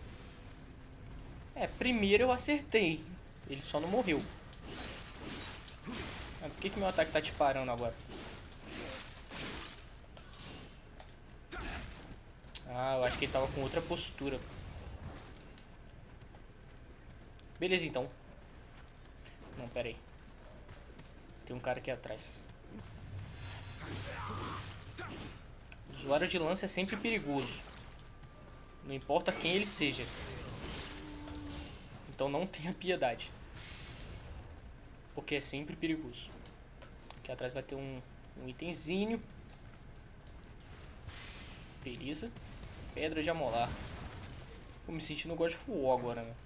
É, primeiro eu acertei. Ele só não morreu. Mas por que meu ataque tá te parando agora? Ah, eu acho que ele tava com outra postura. Beleza, então. Não, pera aí. Tem um cara aqui atrás. O usuário de lança é sempre perigoso. Não importa quem ele seja. Então não tenha piedade. Porque é sempre perigoso. Aqui atrás vai ter um itemzinho. Beleza. Pedra de amolar. Eu me sentindo God of War agora, né?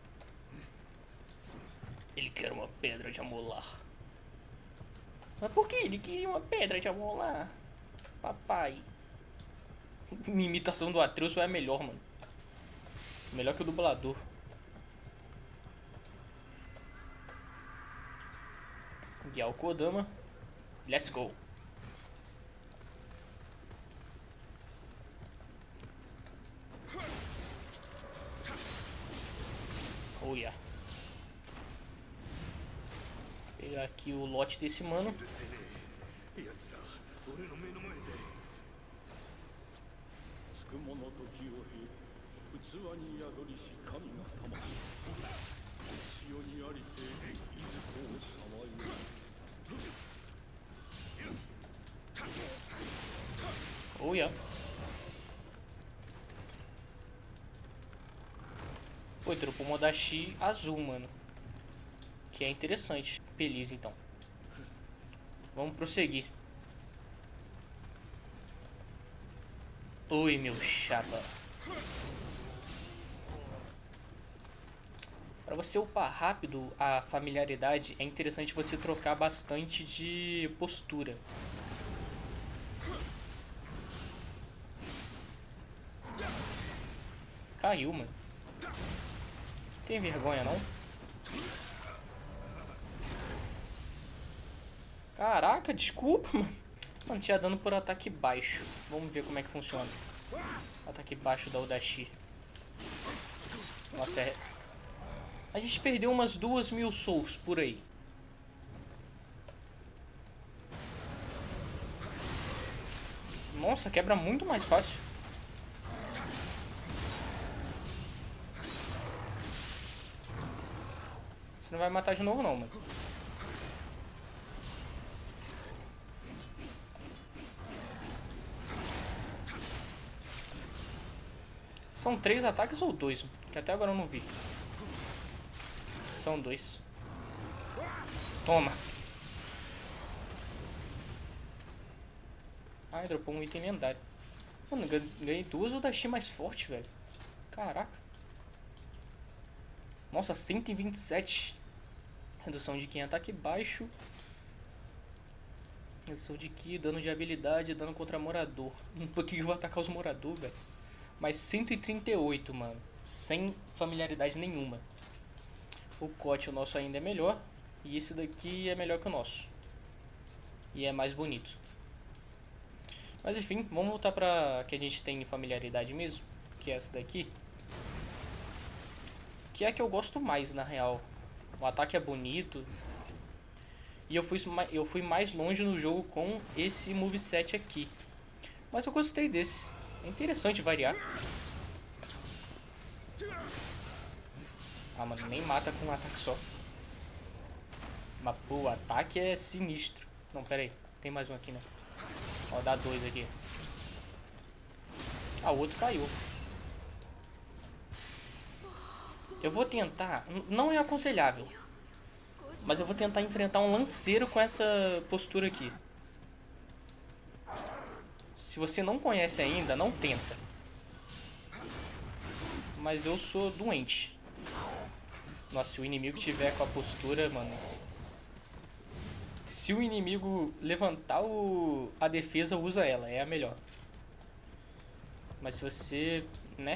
Ele quer uma pedra de amolar. Mas por que ele queria uma pedra de amolar? Papai. Minha imitação do Atreus é a melhor, mano. Melhor que o dublador. Guiar o Kodama. Let's go. Oh yeah. Pegar aqui o lote desse mano. Oh yeah. Pô, dropou o Modashi azul, mano. Que é interessante. Beleza, então. Vamos prosseguir. Oi, meu chapa. Para você upar rápido a familiaridade, é interessante você trocar bastante de postura. Caiu, mano. Tem vergonha, não? Caraca, desculpa, mano. Mano, tinha dano por ataque baixo. Vamos ver como é que funciona. Ataque baixo da Odashi. Nossa, é... A gente perdeu umas 2000 souls por aí. Nossa, quebra muito mais fácil. Você não vai matar de novo não, mano. São 3 ataques ou 2? Que até agora eu não vi. São 2. Toma. Ai, dropou um item lendário. Mano, ganhei 2 Odashi mais forte, velho. Caraca. Nossa, 127. Redução de Ki em ataque baixo. Redução de Ki, dano de habilidade, dano contra morador. Por que eu vou atacar os moradores, velho? Mais 138, mano. Sem familiaridade nenhuma. O cote, o nosso ainda é melhor. E esse daqui é melhor que o nosso. E é mais bonito. Mas enfim, vamos voltar pra que a gente tem familiaridade mesmo. Que é essa daqui. que é a que eu gosto mais, na real. O ataque é bonito. E eu fui mais longe no jogo com esse moveset aqui. Mas eu gostei desse. É interessante variar. Ah, mano, nem mata com um ataque só. Mas, pô, o ataque é sinistro. Não, pera aí. Tem mais um aqui, né? Ó, dá 2 aqui. Ah, o outro caiu. Eu vou tentar... Não é aconselhável. Mas eu vou tentar enfrentar um lanceiro com essa postura aqui. Se você não conhece ainda, não tenta. Mas eu sou doente. Nossa, se o inimigo tiver com a postura, mano... Se o inimigo levantar a defesa, usa ela. É a melhor. Mas se você... né?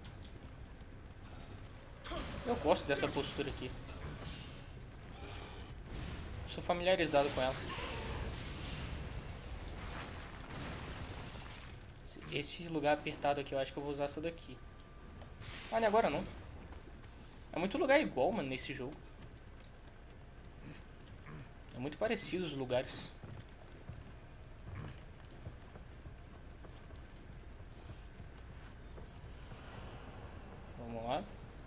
Eu gosto dessa postura aqui. Sou familiarizado com ela. Esse lugar apertado aqui, eu acho que eu vou usar essa daqui. Ah, não é agora não. É muito lugar igual, mano, nesse jogo. É muito parecido os lugares. Vamos lá.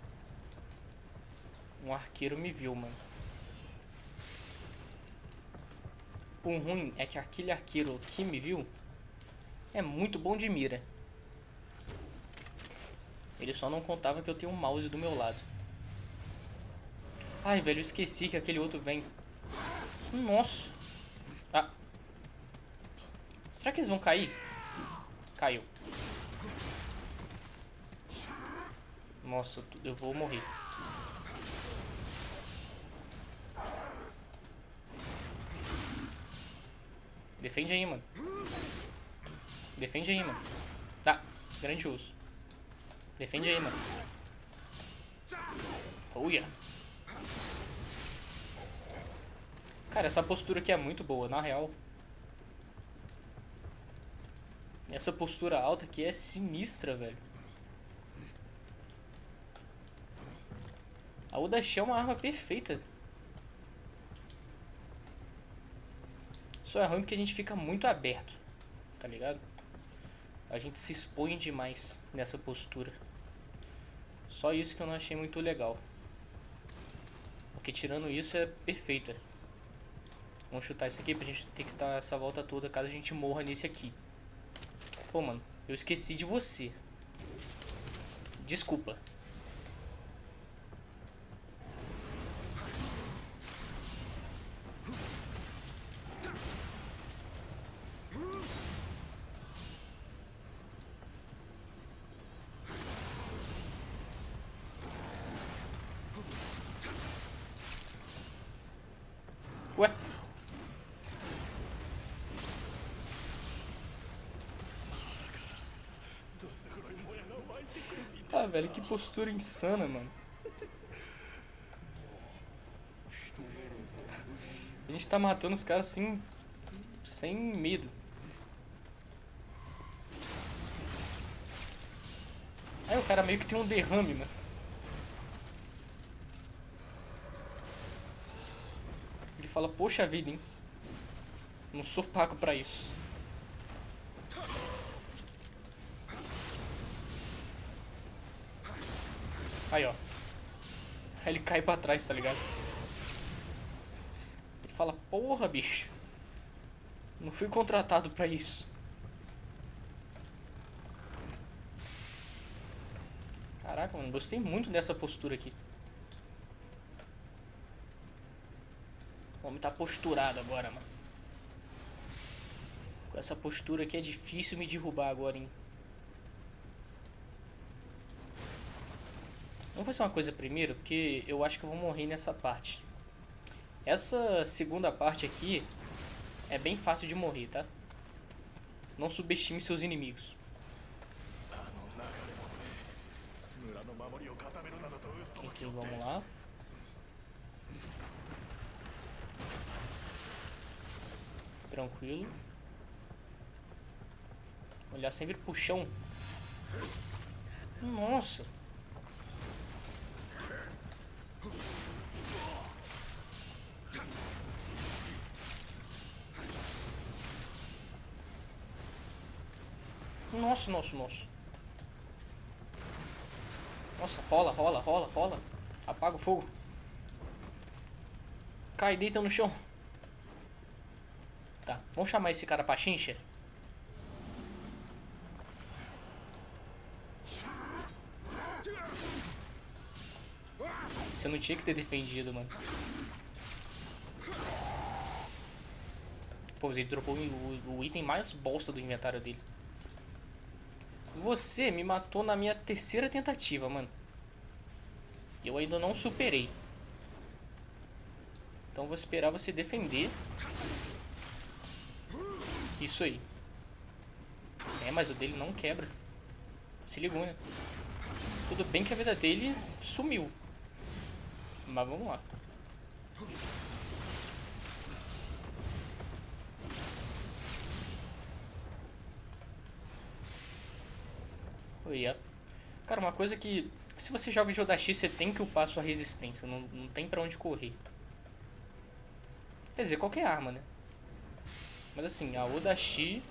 Um arqueiro me viu, mano. O ruim é que aquele arqueiro que me viu é muito bom de mira. Ele só não contava que eu tenho um mouse do meu lado. Ai, velho, eu esqueci que aquele outro vem. Nossa. Ah. Será que eles vão cair? Caiu. Nossa, eu vou morrer. Defende aí, mano. Defende aí, mano. Tá, grandioso. Defende aí, mano. Oh, yeah. Cara, essa postura aqui é muito boa, na real. Essa postura alta aqui é sinistra, velho. A Udashi é uma arma perfeita. Só é ruim porque a gente fica muito aberto, tá ligado? A gente se expõe demais nessa postura. Só isso que eu não achei muito legal. Porque tirando isso é perfeita. Vamos chutar isso aqui pra gente ter que dar essa volta toda caso a gente morra nesse aqui. Pô, mano, eu esqueci de você. Desculpa. Ué? Tá, velho, que postura insana, mano. A gente tá matando os caras assim, sem medo. Aí o cara meio que tem um derrame, mano. Ele fala, poxa vida, hein. Não sou pago pra isso. Aí, ó. Aí ele cai pra trás, tá ligado? Ele fala, porra, bicho. Não fui contratado pra isso. Caraca, mano, gostei muito dessa postura aqui. O homem tá posturado agora, mano. Com essa postura aqui é difícil me derrubar agora, hein. Vamos fazer uma coisa primeiro, porque eu acho que eu vou morrer nessa parte. Essa segunda parte aqui é bem fácil de morrer, tá? Não subestime seus inimigos. Aqui, vamos lá. Tranquilo. Olhar sempre pro chão. Nossa. Nossa, nossa, nossa. Nossa, rola, rola, rola, rola. Apaga o fogo. Cai, deita no chão. Tá, vamos chamar esse cara pra chincha? Você não tinha que ter defendido, mano. Pô, ele dropou o item mais bosta do inventário dele. Você me matou na minha terceira tentativa, mano. Eu ainda não superei. Então vou esperar você defender. Isso aí. É, mas o dele não quebra. Se ligou, né? Tudo bem que a vida dele sumiu. Mas vamos lá. Oi, cara, uma coisa que... Se você joga de Odachi, você tem que upar sua resistência. Não tem pra onde correr. Quer dizer, qualquer arma, né? Mas assim, a Odachi...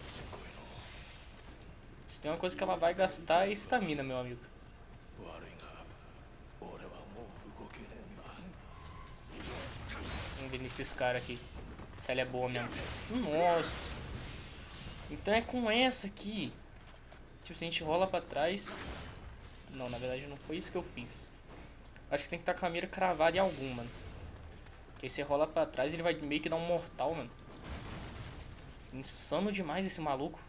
Se tem uma coisa que ela vai gastar é estamina, meu amigo. Vamos ver nesses caras aqui. Se ela é boa mesmo. Nossa. Então é com essa aqui. Tipo, se a gente rola pra trás... Não, na verdade não foi isso que eu fiz. Acho que tem que estar com a mira cravada em algum, mano. Porque aí você rola pra trás e ele vai meio que dar um mortal, mano. Insano demais esse maluco.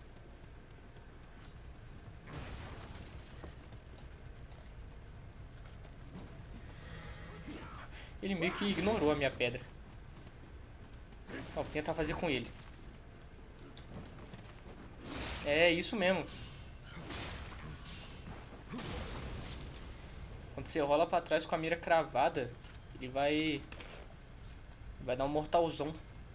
Ele meio que ignorou a minha pedra. Ó, vou tentar fazer com ele. É isso mesmo. Quando você rola pra trás com a mira cravada, ele vai dar um mortalzão.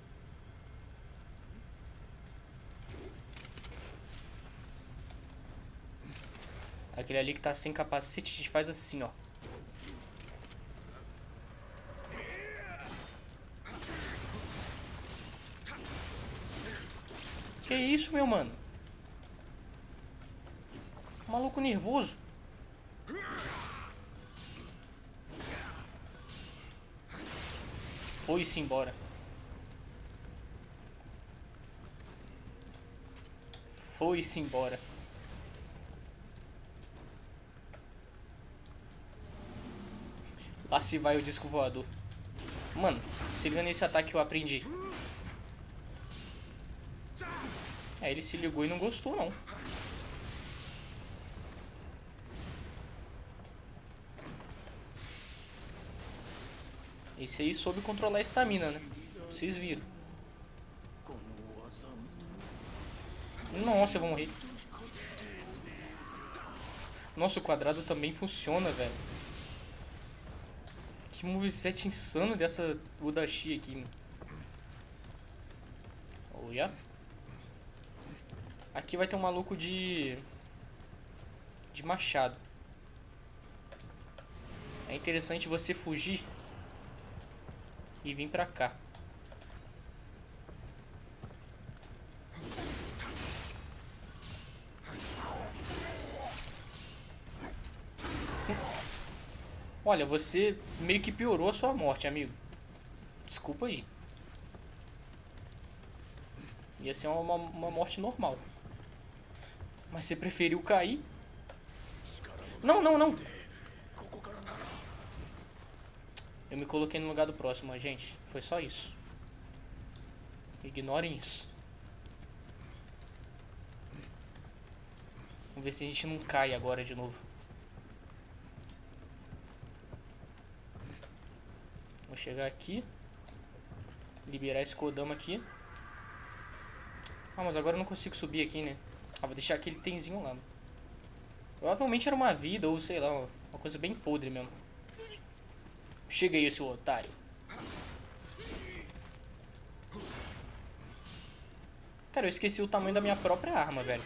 Aquele ali que tá sem capacete, a gente faz assim, ó. Que isso, meu mano? Maluco nervoso. Foi-se embora. Foi-se embora. Lá se vai o disco voador. Mano, se liga nesse ataque que eu aprendi. É, ele se ligou e não gostou, não. Esse aí soube controlar a estamina, né? Vocês viram. Nossa, eu vou morrer. Nossa, o quadrado também funciona, velho. Que moveset insano dessa Odachi aqui, mano. Olha. Aqui vai ter um maluco de machado. É interessante você fugir e vir pra cá. Olha, você meio que piorou a sua morte, amigo. Desculpa aí. Ia ser uma morte normal. Mas você preferiu cair? Não, não, não. Eu me coloquei no lugar do próximo, gente. Foi só isso. Ignorem isso. Vamos ver se a gente não cai agora de novo. Vou chegar aqui. Liberar esse Kodama aqui. Ah, mas agora eu não consigo subir aqui, né? Ah, vou deixar aquele itemzinho lá. Provavelmente era uma vida ou sei lá, uma coisa bem podre mesmo. Chega aí, seu otário. Cara, eu esqueci o tamanho da minha própria arma, velho.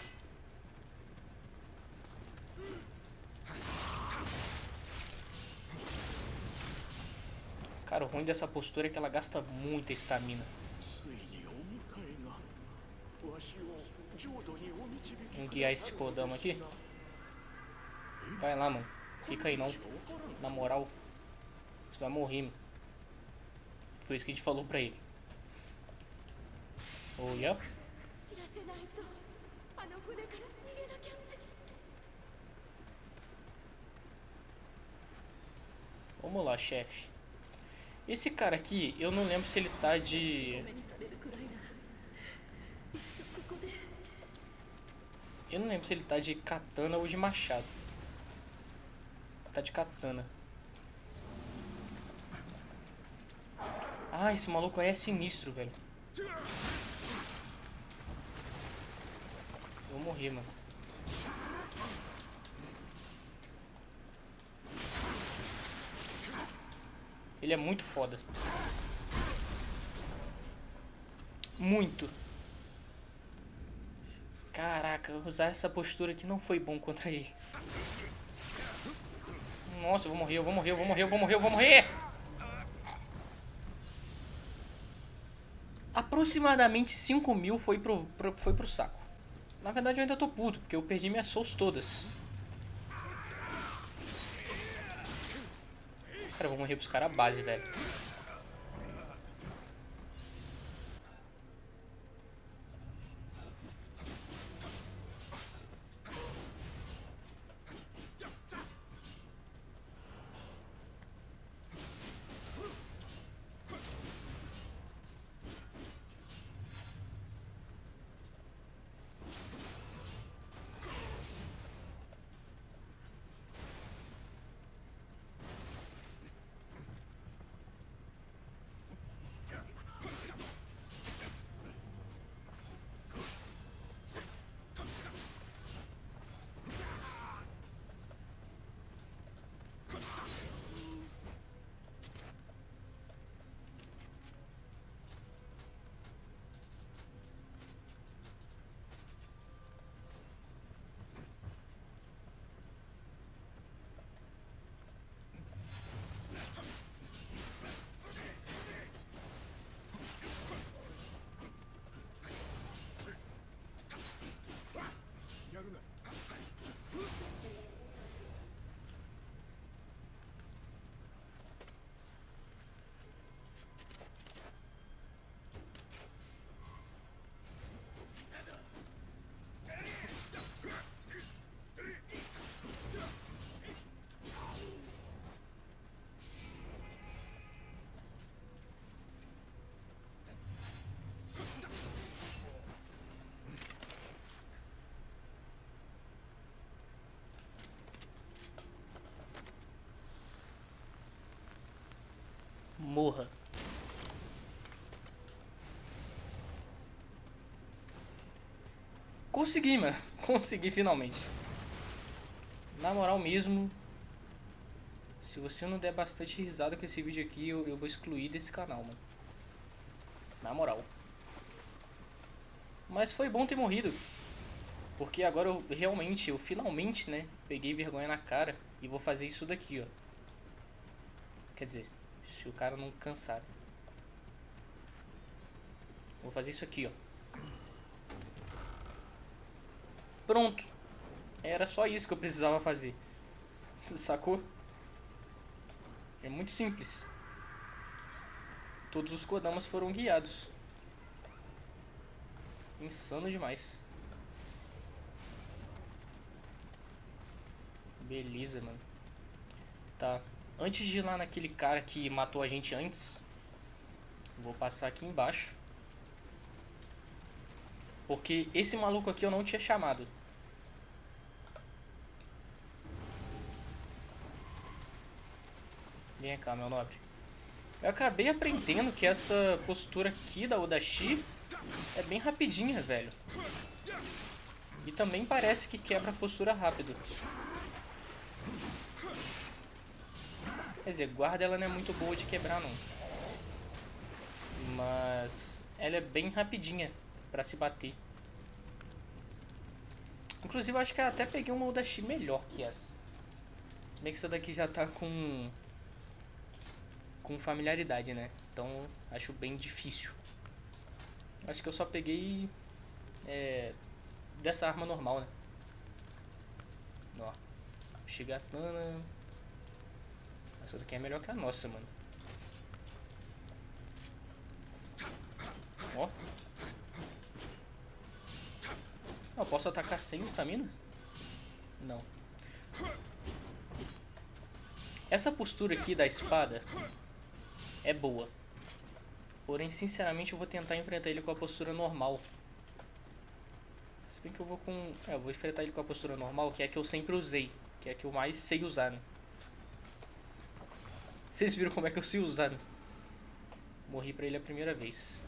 Cara, o ruim dessa postura é que ela gasta muita estamina. Um guiar esse Kodama aqui. Vai lá, mano. Fica aí não. Na moral. Você vai morrer, mano. Foi isso que a gente falou pra ele. Olha. Vamos lá, chefe. Esse cara aqui, eu não lembro se ele tá de... Eu não lembro se ele tá de katana ou de machado. Tá de katana. Ah, esse maluco aí é sinistro, velho. Eu vou morrer, mano. Ele é muito foda. Muito. Caraca, usar essa postura aqui não foi bom contra ele. Nossa, eu vou morrer, eu vou morrer, eu vou morrer, eu vou morrer, eu vou morrer! Aproximadamente 5.000 foi pro saco. Na verdade eu ainda tô puto, porque eu perdi minhas souls todas. Cara, eu vou morrer pros caras base, velho. Morra. Consegui, mano. Consegui finalmente. Na moral mesmo, se você não der bastante risada com esse vídeo aqui, eu vou excluir desse canal, mano. Na moral. Mas foi bom ter morrido. Porque agora eu finalmente, né, peguei vergonha na cara e vou fazer isso daqui, ó. Quer dizer, se o cara não cansar. Vou fazer isso aqui, ó. Pronto. Era só isso que eu precisava fazer. Sacou? É muito simples. Todos os Kodamas foram guiados. Insano demais. Beleza, mano. Tá. Antes de ir lá naquele cara que matou a gente antes, vou passar aqui embaixo. Porque esse maluco aqui eu não tinha chamado. Vem cá, meu nobre. Eu acabei aprendendo que essa postura aqui da Odashi é bem rapidinha, velho. E também parece que quebra a postura rápido. Quer dizer, guarda ela não é muito boa de quebrar, não. Mas ela é bem rapidinha pra se bater. Inclusive eu acho que eu até peguei uma Odashi melhor que essa. Se bem que essa daqui já tá com familiaridade, né? Então acho bem difícil. Acho que eu só peguei dessa arma normal, né? Shigatana. Essa daqui é melhor que a nossa, mano. Ó. Eu posso atacar sem estamina? Não. Essa postura aqui da espada é boa. Porém, sinceramente, eu vou tentar enfrentar ele com a postura normal. Se bem que eu vou com... eu vou enfrentar ele com a postura normal, que é a que eu sempre usei. Que é a que eu mais sei usar, né? Vocês viram como é que eu sei usar, né? Morri pra ele a primeira vez.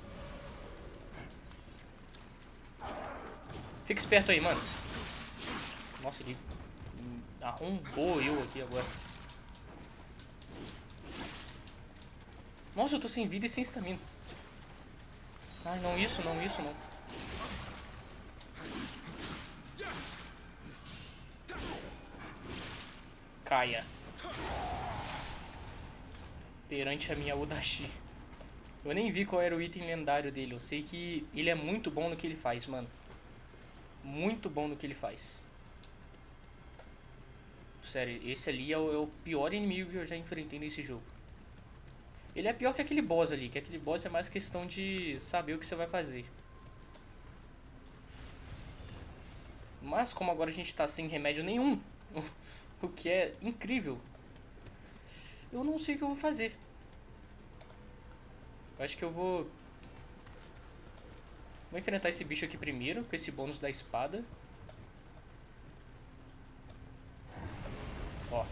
Fica esperto aí, mano. Nossa, ele arrombou eu aqui agora. Nossa, eu tô sem vida e sem estamina. Ai, não isso, não isso, não. Caia. Perante a minha Udashi. Eu nem vi qual era o item lendário dele. Eu sei que ele é muito bom no que ele faz, mano. Muito bom no que ele faz. Sério, esse ali é o pior inimigo que eu já enfrentei nesse jogo. Ele é pior que aquele boss ali, que aquele boss é mais questão de saber o que você vai fazer. Mas como agora a gente tá sem remédio nenhum, o que é incrível, eu não sei o que eu vou fazer. Eu acho que eu vou enfrentar esse bicho aqui primeiro, com esse bônus da espada. Ó.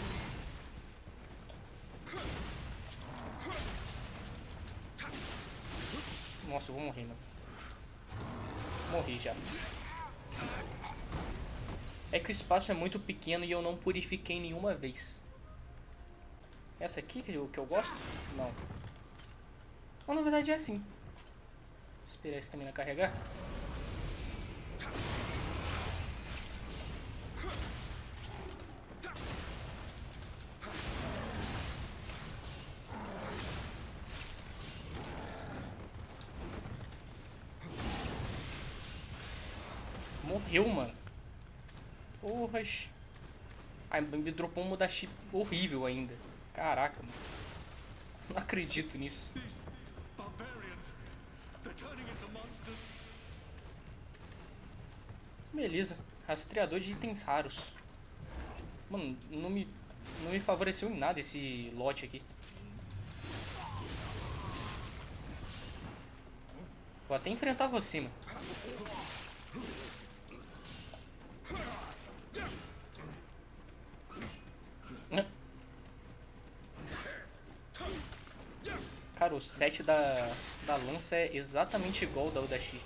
Nossa, eu vou morrer, mano. Morri já. É que o espaço é muito pequeno e eu não purifiquei nenhuma vez. Essa aqui que eu gosto? Não. Mas na verdade é assim. Vou esperar esse também carregar. Morreu, mano. Porras. Ai, me dropou um Mudashi horrível ainda. Caraca, mano. Não acredito nisso. Beleza. Rastreador de itens raros. Mano, não me favoreceu em nada esse lote aqui. Vou até enfrentar você, mano. Cara, o set da lança é exatamente igual ao da Udashi.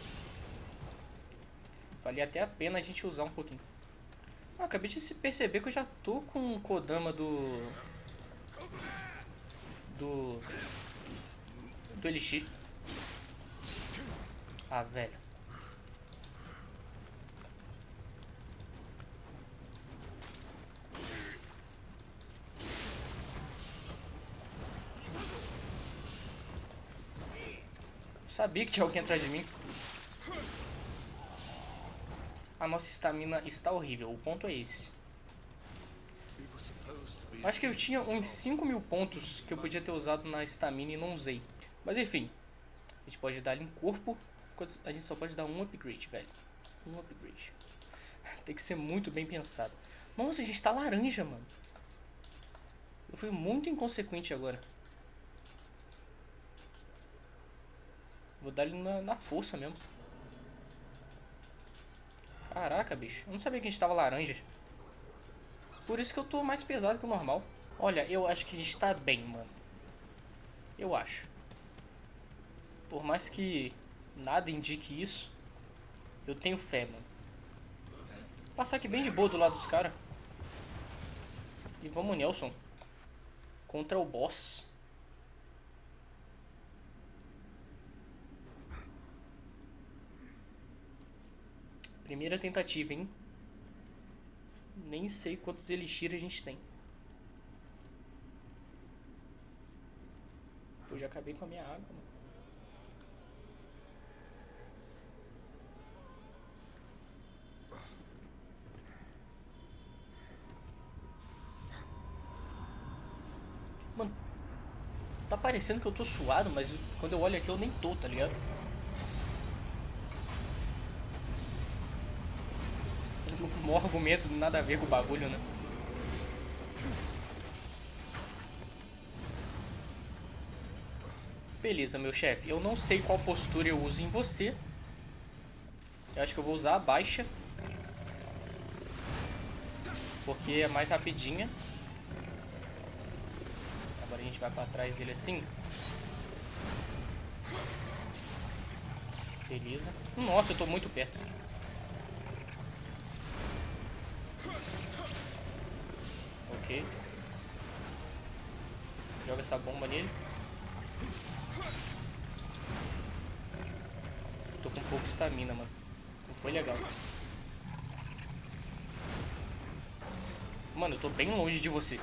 Valia até a pena a gente usar um pouquinho. Ah, acabei de perceber que eu já tô com o Kodama do Elixir. Ah, velho. Sabia que tinha alguém atrás de mim. A nossa estamina está horrível. O ponto é esse. Acho que eu tinha uns 5.000 pontos que eu podia ter usado na estamina e não usei. Mas enfim. A gente pode dar em corpo. A gente só pode dar um upgrade, velho. Um upgrade. Tem que ser muito bem pensado. Nossa, a gente tá laranja, mano. Eu fui muito inconsequente agora. Vou dar ele na força mesmo. Caraca, bicho. Eu não sabia que a gente tava laranja. Por isso que eu tô mais pesado que o normal. Olha, eu acho que a gente tá bem, mano. Eu acho. Por mais que nada indique isso, eu tenho fé, mano. Vou passar aqui bem de boa do lado dos caras. E vamos, Nelson. Contra o boss. Primeira tentativa, hein? Nem sei quantos elixir a gente tem. Eu já acabei com a minha água, mano. Tá parecendo que eu tô suado, mas quando eu olho aqui eu nem tô, tá ligado? Um maior argumento, nada a ver com o bagulho, né? Beleza, meu chefe. Eu não sei qual postura eu uso em você. Eu acho que eu vou usar a baixa. Porque é mais rapidinha. Agora a gente vai pra trás dele assim. Beleza. Nossa, eu tô muito perto. Ok. Joga essa bomba nele. Tô com pouco estamina, mano. Não foi legal. Mano, eu tô bem longe de você.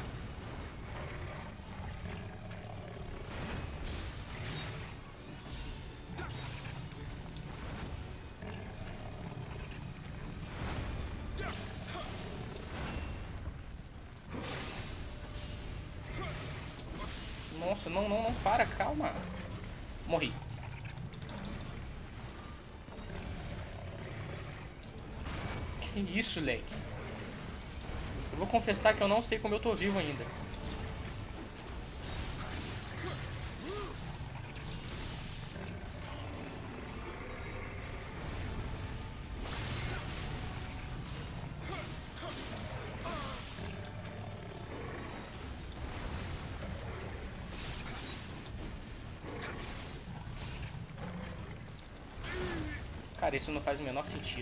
Nossa, não, não, não, para, calma. Morri. Que isso, leque? Eu vou confessar que eu não sei como eu tô vivo ainda. Cara, isso não faz o menor sentido.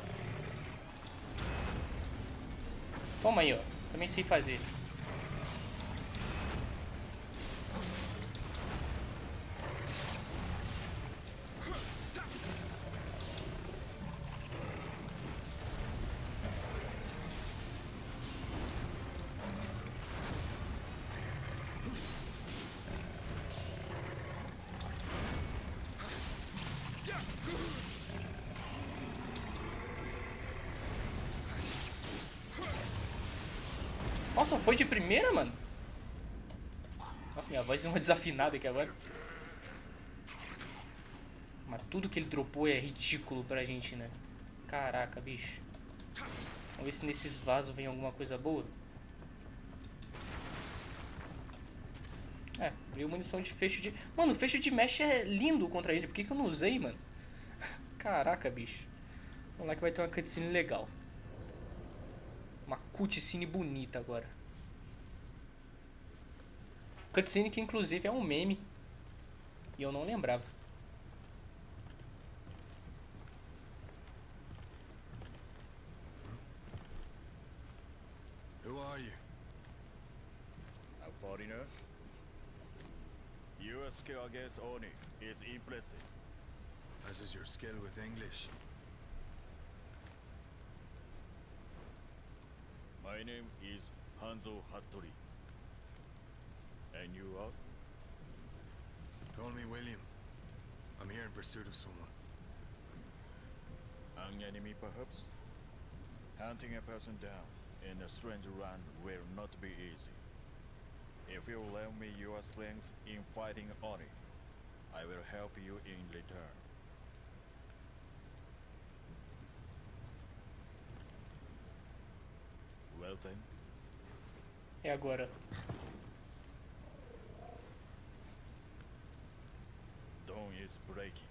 Toma aí, ó. Também sei fazer. Nossa, foi de primeira, mano? Nossa, minha voz deu uma desafinada aqui agora. Mas tudo que ele dropou é ridículo pra gente, né? Caraca, bicho. Vamos ver se nesses vasos vem alguma coisa boa. É, veio munição de fecho de... Mano, o fecho de mecha é lindo contra ele. Por que eu não usei, mano? Caraca, bicho. Vamos lá que vai ter uma cutscene legal. Uma cutscene bonita agora. Cutscene que inclusive é um meme. E eu não lembrava. Who are you? A foreigner? Your skill against Oni is impressive. As is your skill with English. My name is Hanzo Hattori. And you are? Call me William. I'm here in pursuit of someone. An enemy, perhaps? Hunting a person down in a strange land will not be easy. If you lend me your strength in fighting Oni, I will help you in return. Well then, É agora. dawn is breaking.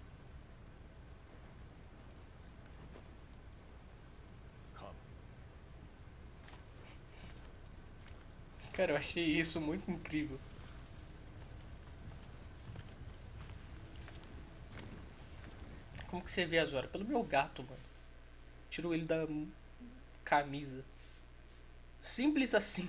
Come. Cara, eu achei isso muito incrível. Como que você vê as horas? Pelo meu gato, mano. Tirou ele da camisa. Simples assim.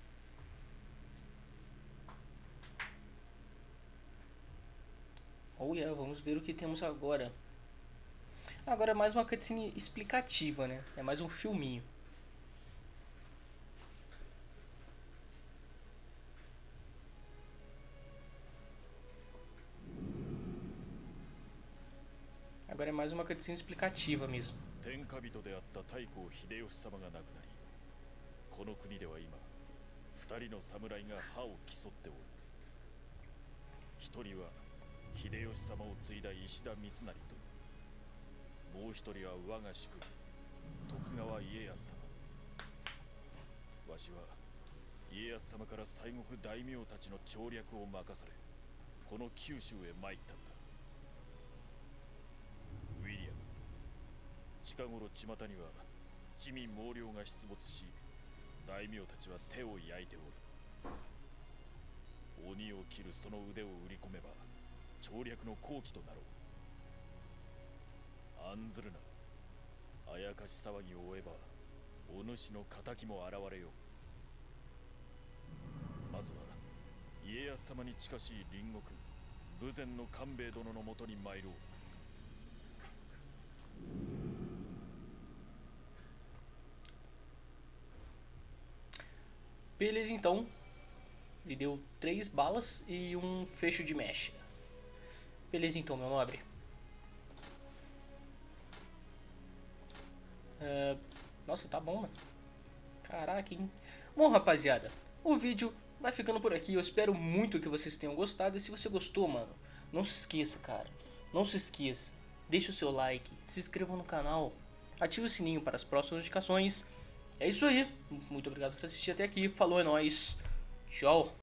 Oh yeah, vamos ver o que temos agora. Agora é mais uma cutscene explicativa, né? É mais um filminho. Agora é mais uma cutscene explicativa mesmo. 天下人であった太閤秀吉様が亡くなり、この国では今、二人の侍が歯を競っておる。 一人は秀吉様を継いだ石田三成と、もう一人は我が主君徳川家康様。わしは家康様から西国大名たちの調略を任され、この九州へ参ったのだ。ウィリアム、近頃巷には地味猛量が出没し、大名たちは手を焼いておる。鬼を切るその腕を売り込めば調略の好機となろう。案ずるな。あやかし騒ぎを追えばお主の仇も現れよう。まずは家康様に近しい隣国豊前の官兵衛殿のもとに参ろう。 Beleza, então. Ele deu 3 balas e um fecho de mecha. Beleza, então, meu nobre. Nossa, tá bom, mano. Caraca, hein? Bom, rapaziada, o vídeo vai ficando por aqui. Eu espero muito que vocês tenham gostado. E se você gostou, mano, não se esqueça, cara. Não se esqueça. Deixe o seu like, se inscreva no canal, ative o sininho para as próximas notificações. É isso aí. Muito obrigado por assistir até aqui. Falou, é nóis. Tchau.